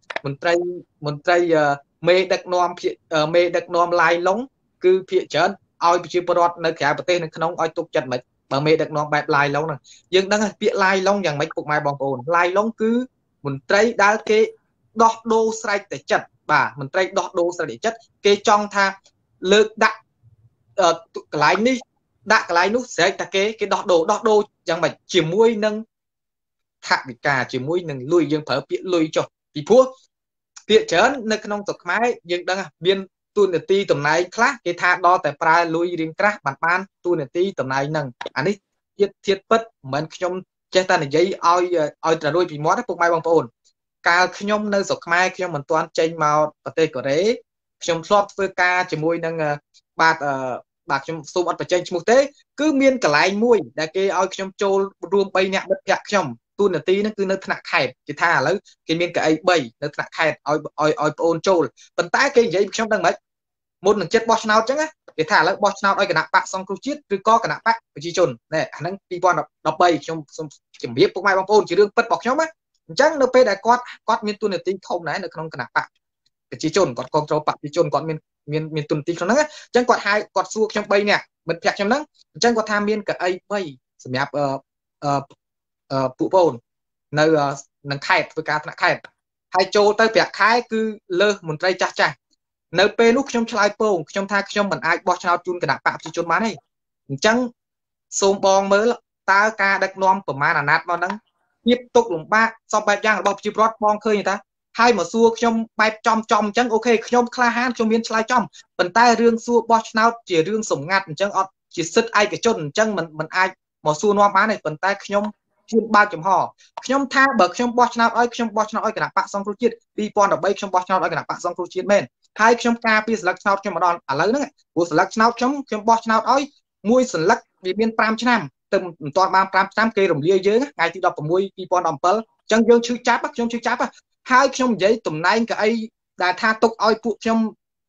មន្ត្រីមេដឹកនាំឡាយឡុងគឺភាគច្រើនឲ្យប្រជាពលរដ្ឋនៅក្រៅប្រទេសនៅក្នុងឲ្យទុកចិត្តមិនបើមេដឹកនាំបែបឡាយឡុងហ្នឹងយើងដឹងថាពាក្យឡាយឡុងយ៉ាងម៉េចពុកម៉ែបងប្អូនឡាយឡុងគឺមន្ត្រីដែលគេដោះដូរស្រែកតែចិត្តបាទមន្ត្រីដោះដូរស្រែកតែចិត្តគេចង់ថាលើកដាក់កន្លែងនេះដាក់កន្លែងនោះស្រែកតែគេដោះដូរយ៉ាងម៉េចជាមួយនឹងថវិកាជាមួយនឹងលុយយើងប្រើពាក្យលុយចុះពីព្រោះពាក្យច្រើននៅក្នុងស្រុកខ្មែរយើងដឹងមានទូនាទីតំណែងខ្លះគេថាដល់តែប្រើលុយរៀងក្រាស់បានទូនាទីតំណែងហ្នឹងអានេះធៀបពិតមិនមែនខ្ញុំចេះតែនិយាយឲ្យត្រួយពីមាត់ពុកម៉ែបងប្អូនកាលខ្ញុំនៅស្រុកខ្មែរខ្ញុំមិនទាន់ចេញមកប្រទេសកូរ៉េខ្ញុំធ្លាប់ធ្វើការជាមួយនឹងបាទខ្ញុំសូមអត់បញ្ចេញឈ្មោះទេគឺមានកន្លែងមួយដែលគេឲ្យខ្ញុំចូលរួម3នាក់មិត្តភក្តិខ្ញុំទូនាទីហ្នឹងគឺនៅថ្នាក់ខេត្តគេថាឥឡូវគេមានកៅអី3នៅថ្នាក់ខេត្តឲ្យបងអូនចូលប៉ុន្តែគេនិយាយខ្ញុំដឹងមិនមុននឹងចិត្តបោះឆ្នោតអញ្ចឹងគេថាឥឡូវបោះឆ្នោតឲ្យគណៈបកសង្គ្រោះជាតិឬក៏គណៈបកប្រជាជនណែអាហ្នឹង2013ខ្ញុំសូមជម្រាបពុកម៉ែបងប្អូនជារឿងពិតរបស់ខ្ញុំណាអញ្ចឹងនៅពេលដែលគាត់មានទូនាទីធំដែរនៅក្នុងគណៈបកប្រជាជនគាត់គ្រប់គ្រងបកប្រជាជនគាត់មានទូនាទីក្នុងហ្នឹងអញ្ចឹងគាត់សួរខ្ញុំ3នាក់មិត្តភក្តិខ្ញុំហ្នឹងអញ្ចឹងគាត់ថាមានកៅអី3សម្រាប់ពួកបងនៅនឹងខេត្តធ្វើការថ្នាក់ខេត្តហើយចូលទៅប្រាក់ខែគឺលើសមន្ត្រីចាស់នៅពេលនោះខ្ញុំឆ្លើយពងខ្ញុំថាខ្ញុំមិនអាចបោះឆ្នោតជូនគណៈបកប្រជាជនបានទេអញ្ចឹងសូមបងមើលតើការដឹកនាំប្រមាណអាណត្តិមកហ្នឹងភាពទុកលំបាកសពបែបយ៉ាងរបស់ប្រជាពលរដ្ឋបងឃើញតាហើយមកសួរខ្ញុំបែបចំអញ្ចឹងអូខេខ្ញុំក្លាហានខ្ញុំមានឆ្លើយចំប៉ុន្តែរឿងសួរបោះឆ្នោតជារឿងសម្ងាត់អញ្ចឹងអត់ជាសិទ្ធិឯកជនអញ្ចឹងមិនអាចមកសួរនាំបានទេប៉ុន្តែខ្ញុំជួនបើកចំហខ្ញុំថាបើខ្ញុំបោះឆ្នោតឲ្យគណៈបកសង្គ្រោះជាតិ2013ខ្ញុំបោះឆ្នោតឲ្យគណៈបកសង្គ្រោះជាតិមែនហើយខ្ញុំការពីស្លឹកឆ្នោតខ្ញុំមកដល់ឥឡូវហ្នឹងព្រោះស្លឹកឆ្នោតខ្ញុំបោះឆ្នោតឲ្យមួយស្លឹកវាមាន5ឆ្នាំទៅមិនទាន់បាន5ឆ្នាំគេរំលាយយើងថ្ងៃទី16 2017អញ្ចឹងយើងឈឺចាប់ខ្ញុំឈឺចាប់ហើយខ្ញុំនិយាយតំណែងកៅអីដែលថាទុកឲ្យពួកខ្ញុំ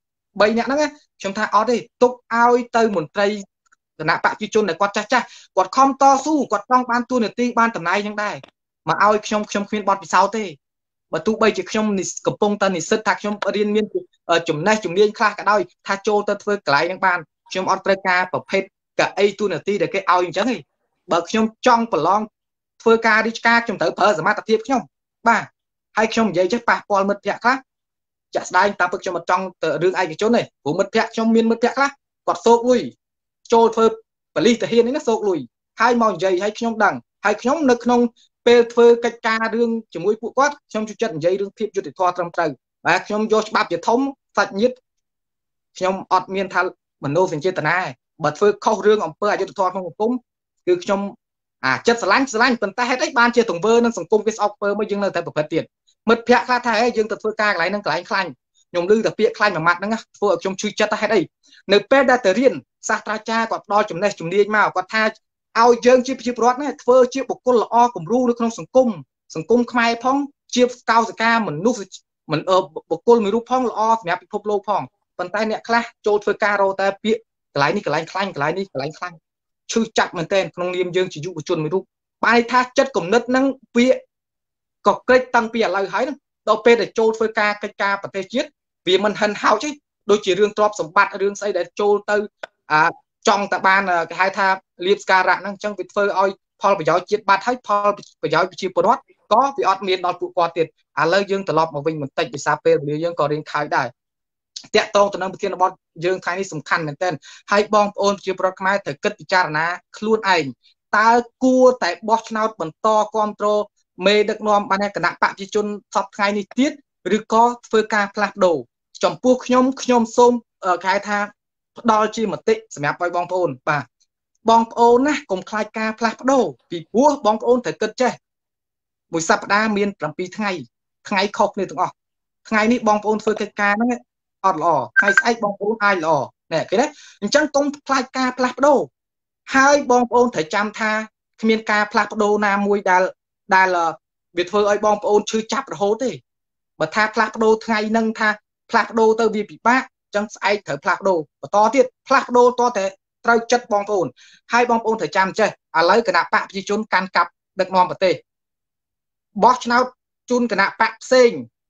3នាក់ហ្នឹងខ្ញុំថាអត់ទេទុកឲ្យទៅមន្ត្រីគណៈបកប្រជាជនដែលគាត់ចាស់គាត់ខំតស៊ូគាត់ចង់បានទូនាទីបានតំណែងហ្នឹងដែរមកឲ្យខ្ញុំគ្មានបទពិសោធន៍ទេបើទោះបីជាខ្ញុំកំពុងតែនិស្សិតថាខ្ញុំរៀនមានចំណេះជំនាញខ្លះក៏ដោយថាចូលទៅធ្វើកន្លែងហ្នឹងបានខ្ញុំអត់ត្រូវការប្រភេទកៅអីទូនាទីដែលគេឲ្យអញ្ចឹងទេបើខ្ញុំចង់ប្រឡងធ្វើការរាជការខ្ញុំត្រូវប្រើសមត្ថភាពខ្ញុំបាទហើយខ្ញុំនិយាយចេះប៉ះពាល់មិត្តភក្តិខ្លះចាក់ស្ដាយតាមពិតខ្ញុំអត់ចង់ទៅរឿងឯកជនទេព្រោះមិត្តភក្តិខ្ញុំមានមិត្តភក្តិខ្លះគាត់សោកលុយចូលធ្វើបលិសទាហាននេះណាសោកលុយហើយមកនិយាយឲ្យខ្ញុំដឹងហើយខ្ញុំនៅក្នុងពេលធ្វើកិច្ចការរឿងជាមួយពួកគាត់ខ្ញុំជួយចិត្តនិយាយរឿងភាពយុត្តិធម៌ត្រឹមត្រូវបាទខ្ញុំយកច្បាប់ជាធំសាច់ញាតិខ្ញុំអត់មានថាមនោសញ្ចេតនាបើធ្វើខុសរឿងអំពើអយុត្តិធម៌ក្នុងសង្គមគឺខ្ញុំចិត្តស្រឡាញ់ប៉ុន្តែហេតុអីបានជាទង្វើនឹងសង្គមគេស្អប់ពើមកយើងនៅតែប្រព្រឹត្តទៀតមិត្តភក្តិខ្លះថាហេយើងទៅធ្វើការកន្លែងហ្នឹងកន្លែងខ្លាញ់ខ្ញុំឮតែពាក្យខ្លាញ់មួយម៉ាត់ហ្នឹងធ្វើឲ្យខ្ញុំឈឺចិត្តហេតុអីនៅពេលដែលទៅរៀនសាស្ត្រាចារ្យគាត់ផ្ដល់ចំណេះជំនាញមកគាត់ថាឲ្យយើងជាប្រជាពលរដ្ឋណាធ្វើជាបុគ្គលល្អគំរូនៅក្នុងសង្គមខ្មែរផងជាកោសិកាមនុស្សមិនបុគ្គលមួយរូបផងល្អសម្រាប់ពិភពលោកផងប៉ុន្តែអ្នកខ្លះចូលធ្វើការរកតែពាក្យកន្លែងនេះកន្លែងខ្លាញ់កន្លែងនេះកន្លែងខ្លាញ់ឈឺចាប់មែនទែនក្នុងនាមយើងជាយុវជនមួយរូបបាយថាចិត្តគំនិតហ្នឹងវាក៏ក្រិចតាំងពីឥឡូវហើយដល់ពេលដែលចូលធ្វើការកិច្ចការប្រទេសជាតិវាមិនហិនហោចទេដូចជារឿងទ្រព្យសម្បត្តិរឿងស្អីដែលចូលទៅចង់តែបានគេហៅថាលៀបស្ការៈហ្នឹងអញ្ចឹងវាធ្វើឲ្យផលប្រយោជន៍ជាតិបាត់ហើយផលប្រយោជន៍ប្រជាពលរដ្ឋក៏វាអត់មានដល់ពួកគាត់ទៀតឥឡូវយើងត្រឡប់មកវិញបន្តិចភាសាពេលវេលាយើងក៏រៀងខើចដែរតាក់ទងទៅនឹងប្រធានបទយើងថ្ងៃនេះសំខាន់មែនទែនហើយបងប្អូនប្រជាពលរដ្ឋខ្មែរត្រូវគិតពិចារណាខ្លួនឯងតើគួរតែបោះឆ្នោតបន្តគ្រប់គ្រងមេដឹកនាំបានគណៈបកប្រជាជនសពថ្ងៃនេះទៀតឬក៏ធ្វើការផ្លាស់ប្ដូរចំពោះខ្ញុំសូមគេហៅថាផ្ដល់ជាមតិសម្រាប់ឲ្យបងប្អូនបាទបងប្អូនណាកុំខ្លាចការផ្លាស់ប្ដូរពីព្រោះបងប្អូនត្រូវគិតចេះមួយសប្តាហ៍មាន7ថ្ងៃខុសគ្នាទាំងអស់ថ្ងៃនេះបងប្អូនធ្វើកិច្ចការហ្នឹងអត់ល្អថ្ងៃស្អែកបងប្អូនអាចល្អណែឃើញទេអញ្ចឹងកុំខ្លាចការផ្លាស់ប្ដូរហើយបងប្អូនត្រូវចាំថាគ្មានការផ្លាស់ប្ដូរណាមួយដែលវាធ្វើឲ្យបងប្អូនឈឺចាប់រហូតទេបើថាផ្លាស់ប្ដូរថ្ងៃហ្នឹងថាផ្លាស់ប្ដូរទៅវាពិបាកអញ្ចឹងស្អែកត្រូវផ្លាស់ប្ដូរបន្តទៀតផ្លាស់ប្ដូរតតែត្រូវចិត្តបងប្អូនហើយបងប្អូនត្រូវចាំចេះឥឡូវគណៈបកប្រជាជនកាន់កាប់ដឹកនាំប្រទេសបោះឆ្នោតជូនគណៈបកផ្សេង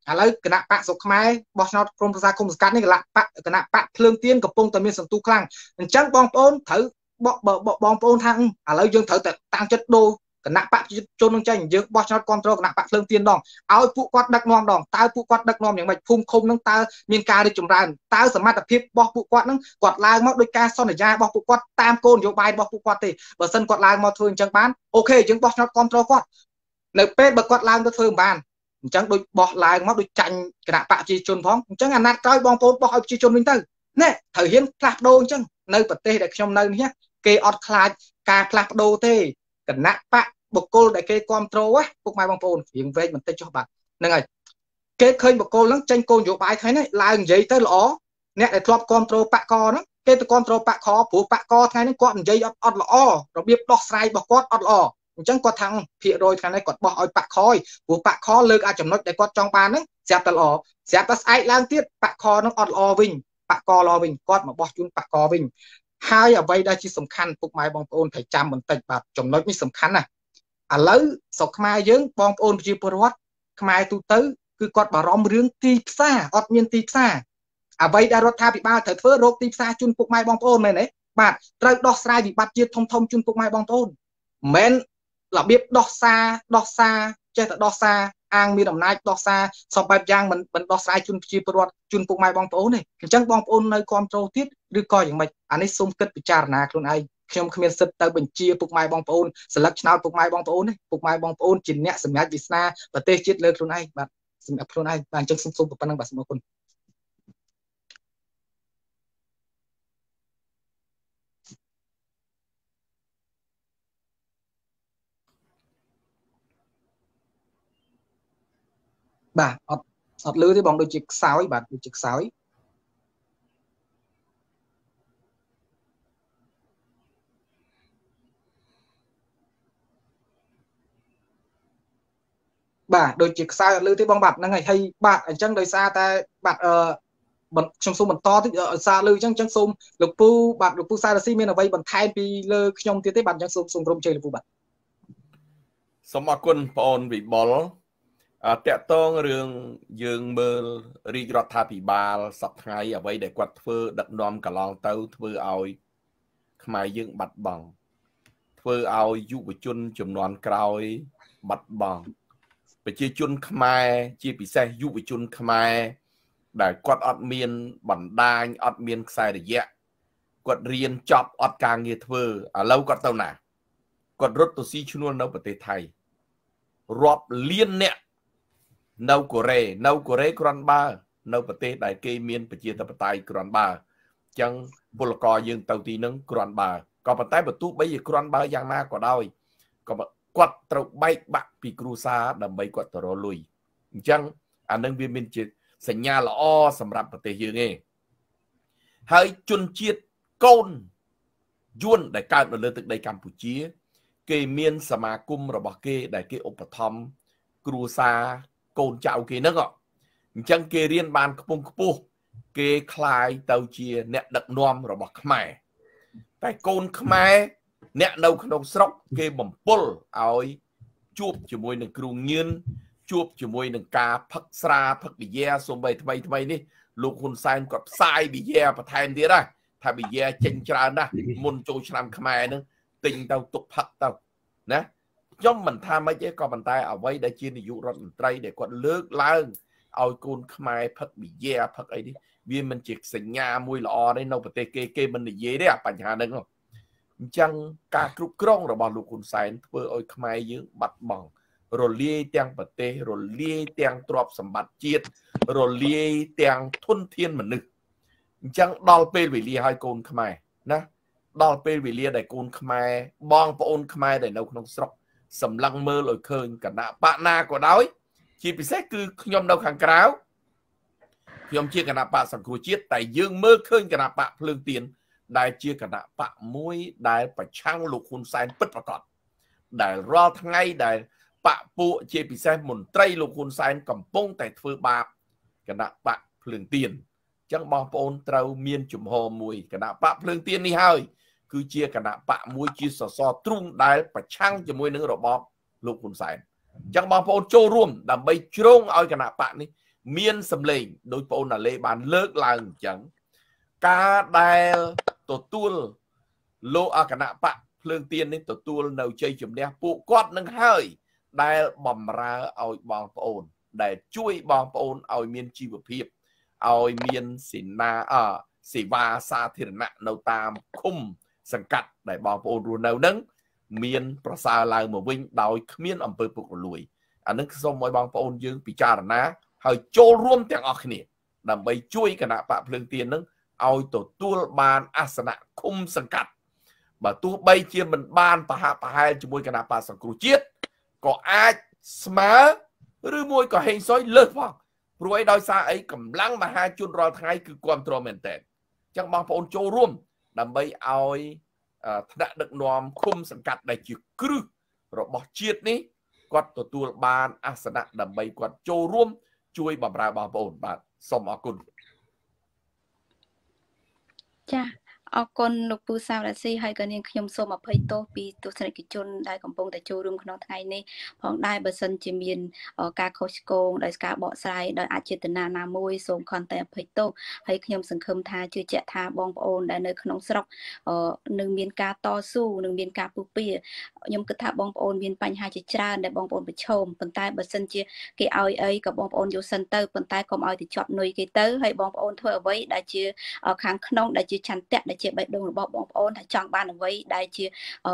ឥឡូវគណៈបកសុខខ្មែរបោះឆ្នោតក្រុមប្រឹក្សាគុំសង្កាត់នេះគណៈបកភ្លើងទៀនកំពុងតែមានសន្ទុះខ្លាំងអញ្ចឹងបងប្អូនត្រូវបងប្អូនថាឥឡូវយើងត្រូវតែតាំងចិត្តដូរគណៈបកប្រជាជននឹងចេញយើងបោះឆ្នោតគ្រប់គ្រងគណៈបកភ្លើងទៀនដងឲ្យពួកគាត់ដឹកនាំដងតើពួកគាត់ដឹកនាំយ៉ាងម៉េចភូមិឃុំនឹងតើមានការរីកចម្រើនតើសមត្ថភាពរបស់ពួកគាត់នឹងគាត់ឡើងមកដោយការសន្យារបស់ពួកគាត់តាមគោលនយោបាយរបស់ពួកគាត់ទេបើសិនគាត់ឡើងមកធ្វើអញ្ចឹងបានអូខេយើងបោះឆ្នោតគ្រប់គ្រងគាត់នៅពេលបើគាត់ឡើងទៅធ្វើមិនបានអញ្ចឹងដូចបោះឡើងមកដូចចាញ់គណៈបកប្រជាជនផងអញ្ចឹងអាណត្តិក្រោយបងប្អូនបោះឲ្យប្រជាជនវិញទៅណែត្រូវហ៊ានផ្លាស់ប្ដូរអញ្ចឹងនៅប្រទេសដែលខ្ញុំនៅនេះគេអត់ខ្លាចការផ្លាស់ប្ដូរទេគណៈបកបុគ្គលដែលគេគ្រប់គ្រងពុកម៉ែបងប្អូនរៀងវែងបន្តិចចុះបាទហ្នឹងហើយគេឃើញបុគ្គលហ្នឹងចេញគោលនយោបាយថ្ងៃនេះឡើងនិយាយទៅល្អអ្នកដែលធ្លាប់គ្រប់គ្រងបកកហ្នឹងគេទៅគ្រប់គ្រងបកខព្រោះបកកថ្ងៃនេះគាត់និយាយអត់ល្អរបៀបដោះស្រាយរបស់គាត់អត់ល្អអញ្ចឹងគាត់ថាភាគរយថ្ងៃនេះគាត់បោះឲ្យបកខព្រោះបកខលើកអាចចំណុចដែលគាត់ចង់បានហ្នឹងស្រាប់តែល្អស្រាប់តែស្អែកឡើងទៀតបកខហ្នឹងអត់ល្អវិញបកកល្អវិញគាត់មកបោះជូនបកកវិញហើយអ្វីដែលជាសំខាន់ពុកម៉ែបងប្អូនត្រូវចាំបន្តិចបាទចំណុចនេះសំខាន់ណាស់ឥឡូវស្រុកខ្មែរយើងបងប្អូនប្រជាពលរដ្ឋខ្មែរទូទៅគឺគាត់បារម្ភរឿងទីផ្សារអត់មានទីផ្សារអ្វីដែលរដ្ឋាភិបាលត្រូវធ្វើរកទីផ្សារជូនពុកម៉ែបងប្អូនមែនទេបាទត្រូវដោះស្រាយវិបត្តិជាតិធំជូនពុកម៉ែបងប្អូនមិនរបៀបដោះសារចេះតែដោះសារអាងមានអំណាចដោះសារសពបែបយ៉ាងមិនដោះស្រាយជូនប្រជាពលរដ្ឋជូនពុកម៉ែបងប្អូនទេអញ្ចឹងបងប្អូននៅគ្រប់គ្រងទៀតឬក៏យ៉ាងម៉េចអានេះសូមគិតពិចារណាខ្លួនឯងខ្ញុំគ្មានសិទ្ធិទៅបញ្ជាពុកម៉ែបងប្អូនស្លឹកឆ្នោតពុកម៉ែបងប្អូនទេពុកម៉ែបងប្អូនជាអ្នកសម្រេចវាសនាប្រទេសជាតិលើខ្លួនឯងបាទសម្រាប់ខ្លួនឯងបាទអញ្ចឹងសូមប៉ុណ្្នឹងបាទសូមអរគុណបាទអត់លឺទេបងដូចជាខ្សោយបាទដូចជាខ្សោយបាទដូចជាខ្សោយអត់លឺទេបងបាទហ្នឹងហើយបាទអញ្ចឹងដោយសារតែបាទខ្ញុំសូមបន្តតិចសារលឺអញ្ចឹងសូមលោកពូបាទលោកពូសារ៉ាស៊ីមានអ្វីបន្ថែមពីលើខ្ញុំទៀតទេបាទអញ្ចឹងសូមក្រុមជ័យលោកពូបាទសូមអរគុណបងអូនវិបុលតាក់ទងរឿងយើងមើលរាជរដ្ឋាភិបាលសប្តាហ៍ថ្ងៃអ្វីដែលគាត់ធ្វើដឹកនាំកន្លងទៅធ្វើឲ្យខ្មែរយើងបាត់បង់ធ្វើឲ្យយុវជនជំនាន់ក្រោយបាត់បង់ប្រជាជនខ្មែរជាពិសេសយុវជនខ្មែរដែលគាត់អត់មានបណ្ដាញអត់មានខ្សែរយៈគាត់រៀនចប់អត់ការងារធ្វើឥឡូវគាត់ទៅណាគាត់រត់ទៅស៊ីឈ្នួលនៅប្រទេសថៃរាប់លានអ្នកនៅកូរ៉េគ្រាន់បើនៅប្រទេសដែលគេមានប្រជាធិបតេយ្យគ្រាន់បើអញ្ចឹងពលករយើងទៅទីហ្នឹងគ្រាន់បើក៏ប៉ុន្តែបើទោះបីជាគ្រាន់បើយ៉ាងណាក៏ដោយក៏គាត់ត្រូវបែកបាក់ពីគ្រួសារដើម្បីគាត់ទៅរកលុយអញ្ចឹងអានឹងវាមានជាសញ្ញាល្អសម្រាប់ប្រទេសយើងឯងហើយជនជាតិកូនយួនដែលកើតនៅលើទឹកដីកម្ពុជាគេមានសមាគមរបស់គេដែលគេឧបត្ថម្ភគ្រួសារកូនចៅគេហ្នឹងអញ្ចឹងគេរៀនបានខ្ពង់ខ្ពស់គេคล้ายទៅជាអ្នកដឹកនាំរបស់ខ្មែរតែកូនខ្មែរអ្នកនៅក្នុងស្រុកគេបំពុលឲ្យជួបជាមួយនឹងគ្រូញៀនជួបជាមួយនឹងការផឹកស្រាផឹកប៊ីយ៉ាសូម្បីថ្មីនេះលោកហ៊ុនសែនគាត់ផ្សាយប៊ីយ៉ាបន្ថែមទៀតណាថាប៊ីយ៉ាចេញច្រើនណាស់មុនចូលឆ្នាំខ្មែរហ្នឹងទិញទៅទុកផឹកទៅណាខ្ញុំមិនថាម៉េចទេក៏ប៉ុន្តែអ្វីដែលជានាយករដ្ឋមន្ត្រីដែលគាត់លើកឡើងឲ្យកូនខ្មែរផឹកប៊ីយ៉ាផឹកអីនេះវាមិនជាសញ្ញាមួយល្អទេនៅប្រទេសគេមិននិយាយទេអាបញ្ហាហ្នឹងអញ្ចឹងការគ្រប់គ្រងរបស់លោកហ៊ុនសែនធ្វើឲ្យខ្មែរយើងបាត់បង់រលាយទាំងប្រទេសរលាយទាំងទ្រព្យសម្បត្តិជាតិរលាយទាំងធនធានមនុស្សអញ្ចឹងដល់ពេលវេលាឲ្យកូនខ្មែរណាដល់ពេលវេលាដែលកូនខ្មែរបងប្អូនខ្មែរដែលនៅក្នុងស្រុកសម្លឹងមើលឲ្យឃើញគណៈបកណាក៏ដោយជាពិសេសគឺខ្ញុំនៅខាងក្រៅខ្ញុំជាគណៈបកសង្គ្រោះជាតិតែយើងមើលឃើញគណៈបកភ្លើងទៀនដែលជាគណៈបកមួយដែលប្រឆាំងលោកហ៊ុនសែនពិតប្រាកដដែលរាល់ថ្ងៃដែលបកពួកជាពិសេសមន្ត្រីលោកហ៊ុនសែនកំពុងតែធ្វើបាបគណៈបកភ្លើងទៀនអញ្ចឹងបងប្អូនត្រូវមានជំហរមួយគណៈបកភ្លើងទៀននេះហើយគឺជាគណៈបកមួយជាសសរទ្រូងដែលប្រឆាំងជាមួយនឹងរបបលោកហ៊ុនសែនអញ្ចឹងបងប្អូនចូលរួមដើម្បីជ្រងឲ្យគណៈបកនេះ miên sầm lên đôi bọn là lê bàn lợt làng chẳng cá đài tổ tuôn lô à cả nạ bạ lương tiên đến tổ tuôn nấu chơi chùm đe phụ quát nâng hơi đài bầm ra oi bong ôn để chui bong ôn oi miên chi vật hiệp oi miên xỉn na xỉ va xa thiền nạ nấu tam khum sẵn cắt để bong ôn ruột nấu nâng miên prasa lại một vinh đòi miên ẩm bơ bục lùi anh nâng xong mọi bong ôn dương bị cha ná hơi trôi luôn tiếng ọc nè đầm bay chui cả nạ bạ lương tiên nâng oi tổ tuôn bàn asana khum sẵn cắt bà tu bay chia mình ban bà hai cho môi cái nào bà sang cửu chiết có ai smá rư môi có hình sói lợt vào rồi đôi xa ấy cầm lăng mà hai chuôn rồi thay cứ control mình tệ chẳng bằng phone châuរួមđầm bay oi đã được nòm khung sẵn cắt đầy chữ cư rồi bỏ chiết ní quạt tổ tu ban asana đầm bay quạt châuរួមchui bà ra bà ổn bạn xong ở cùng cha ở con lục bù sao là si hay cái niên nhom sôm mà phơi tô pi tô sợi cái chôn đại cầm bông tại châu room khăn ngày này phong đại bờ sân chỉ miền ở ca Costco đại ca bọ sai đạiอาเจตนานาmôi sôm con tại phơi tô hay nhom sừng khum tha chưa chạy tha bong ôn đại nơi khăn sọc nương miền ca to su nương miền ca pu pi nhom cứ tha bong ôn miền panh hai chỉ tràn đại bong ôn bị chôm phần tai bờ sân chia cái ao ấyกับbong ôn vô sân tơ phần tai còn ao thì chọn nuôi cái tơ hay bong ôn thôi ở với đại chia ở kháng khăn đại chia chăn tẹt đại chia bạch đồng bọc bong ôn đã chọn ban ở với đại chia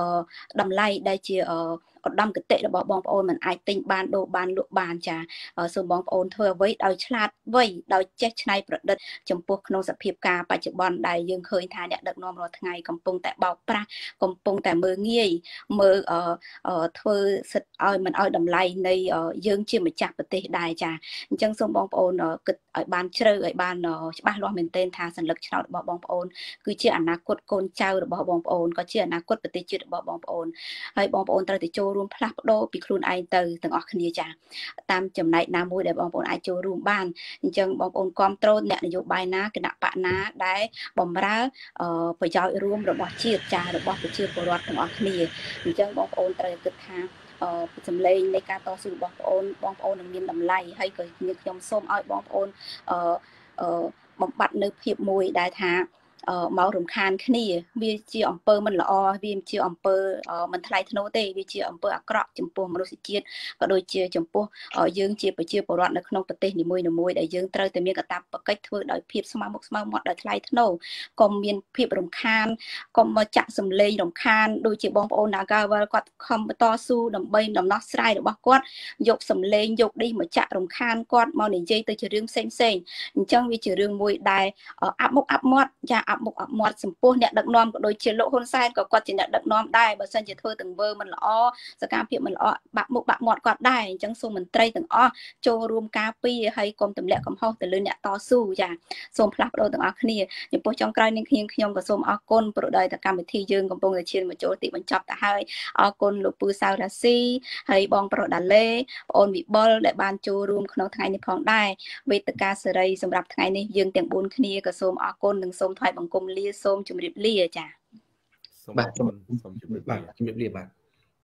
đầm lay đại chia đâm cái tệ là bong ôn mình ai tinh ban đồ ban lụa ban trà số bong ôn thôi với đòi chặt với đòi chết nàyประดิษฐ์ចំពោះក្នុងសភាពការបច្ចុប្បន្នដែលយើងឃើញថាអ្នកដឹកនាំរាល់ថ្ងៃកំពុងតែបោកប្រាស់កំពុងតែមើងងាយមើលធ្វើសិទ្ធឲ្យមិនឲ្យតម្លៃនៃយើងជាម្ចាស់ប្រទេសដែរចាអញ្ចឹងសូមបងប្អូនគិតឲ្យបានជ្រៅឲ្យបានច្បាស់លាស់មែនទែនថាសัญลักษณ์ឆ្នោតរបស់បងប្អូនគឺជាអនាគតកូនចៅរបស់បងប្អូនក៏ជាអនាគតប្រទេសជាតិរបស់បងប្អូនហើយបងប្អូនត្រូវតែចូលរួមផ្លាស់ប្ដូរពីខ្លួនឯងទៅទាំងអស់គ្នាចាតាមចំណែកណាមួយដែលបងប្អូនអាចចូលរួមបានអញ្ចឹងបងប្អូនគ្រប់គ្រងអ្នកនយោបាយណាគណៈបកណាដែលបំរើប្រយោជន៍រួមរបស់ជាតិចារបស់ប្រជាពលរដ្ឋទាំងអស់គ្នាអញ្ចឹងបងប្អូនត្រូវគិតថាសម្លេងនៃការតស៊ូរបស់បងប្អូននឹងមានតម្លៃហើយក៏ខ្ញុំសូមឲ្យបងប្អូនបំបត្តិនៅភាពមួយដែលថាមករំខានគ្នាវាជាអំពើមិនល្អវាជាអំពើមិនថ្លៃថ្នូរទេវាជាអំពើអាក្រក់ចំពោះមនុស្សជាតិក៏ដូចជាចំពោះយើងជាប្រជាពលរដ្ឋនៅក្នុងប្រទេសនីមួយៗដែលយើងត្រូវតែមានកាតព្វកិច្ចធ្វើដោយភាពស្មើមុខស្មើមាត់ដោយថ្លៃថ្នូរកុំមានភាពរំខានកុំមកចាក់សម្លេងរំខានដូចជាបងប្អូន Nagawal គាត់ខំបន្តស៊ូដើម្បីដំណោះស្រាយរបស់គាត់យកសម្លេងយកនេះមកចាក់រំខានគាត់មកនិយាយទៅជារឿងផ្សេងអញ្ចឹងវាជារឿងមួយដែលអាប់មុខអាប់មាត់ចាអាប់មុខអាប់មាត់ចំពោះអ្នកដឹកនាំក៏ដូចជាលោកហ៊ុនសែនក៏គាត់ជាអ្នកដឹកនាំដែរបើសិនជាធ្វើទាំងវើមិនល្អសកម្មភាពមិនល្អបាក់មុខបាក់មាត់គាត់ដែរអញ្ចឹងសូមមន្ត្រីទាំងអស់ចូលរួមការពារហើយកុំទម្លាក់កំហុសទៅលើអ្នកតស៊ូចាសូមផ្លាស់ប្ដូរទាំងអស់គ្នាចំពោះចុងក្រោយនេះខ្ញុំក៏សូមអរគុណព្រោះដោយតែកម្មវិធីយើងកំពុងតែឈានមកចូលទីបញ្ចប់ទៅហើយអរគុណលោកពូសាវរ៉ាស៊ីហើយបងប្រុសដាឡេបងអូនវិបុលដែលបានចូលរួមក្នុងថ្ងៃនេះផងដែរវេទិកាសេរីសម្រាប់ថ្ងៃនេះយើងទាំង4គ្នាក៏សូមអរគុណនិងសូមថ្លែងបង្គំលាសូមជម្រាបលាចាបាទសូមជម្រាបលាបាទ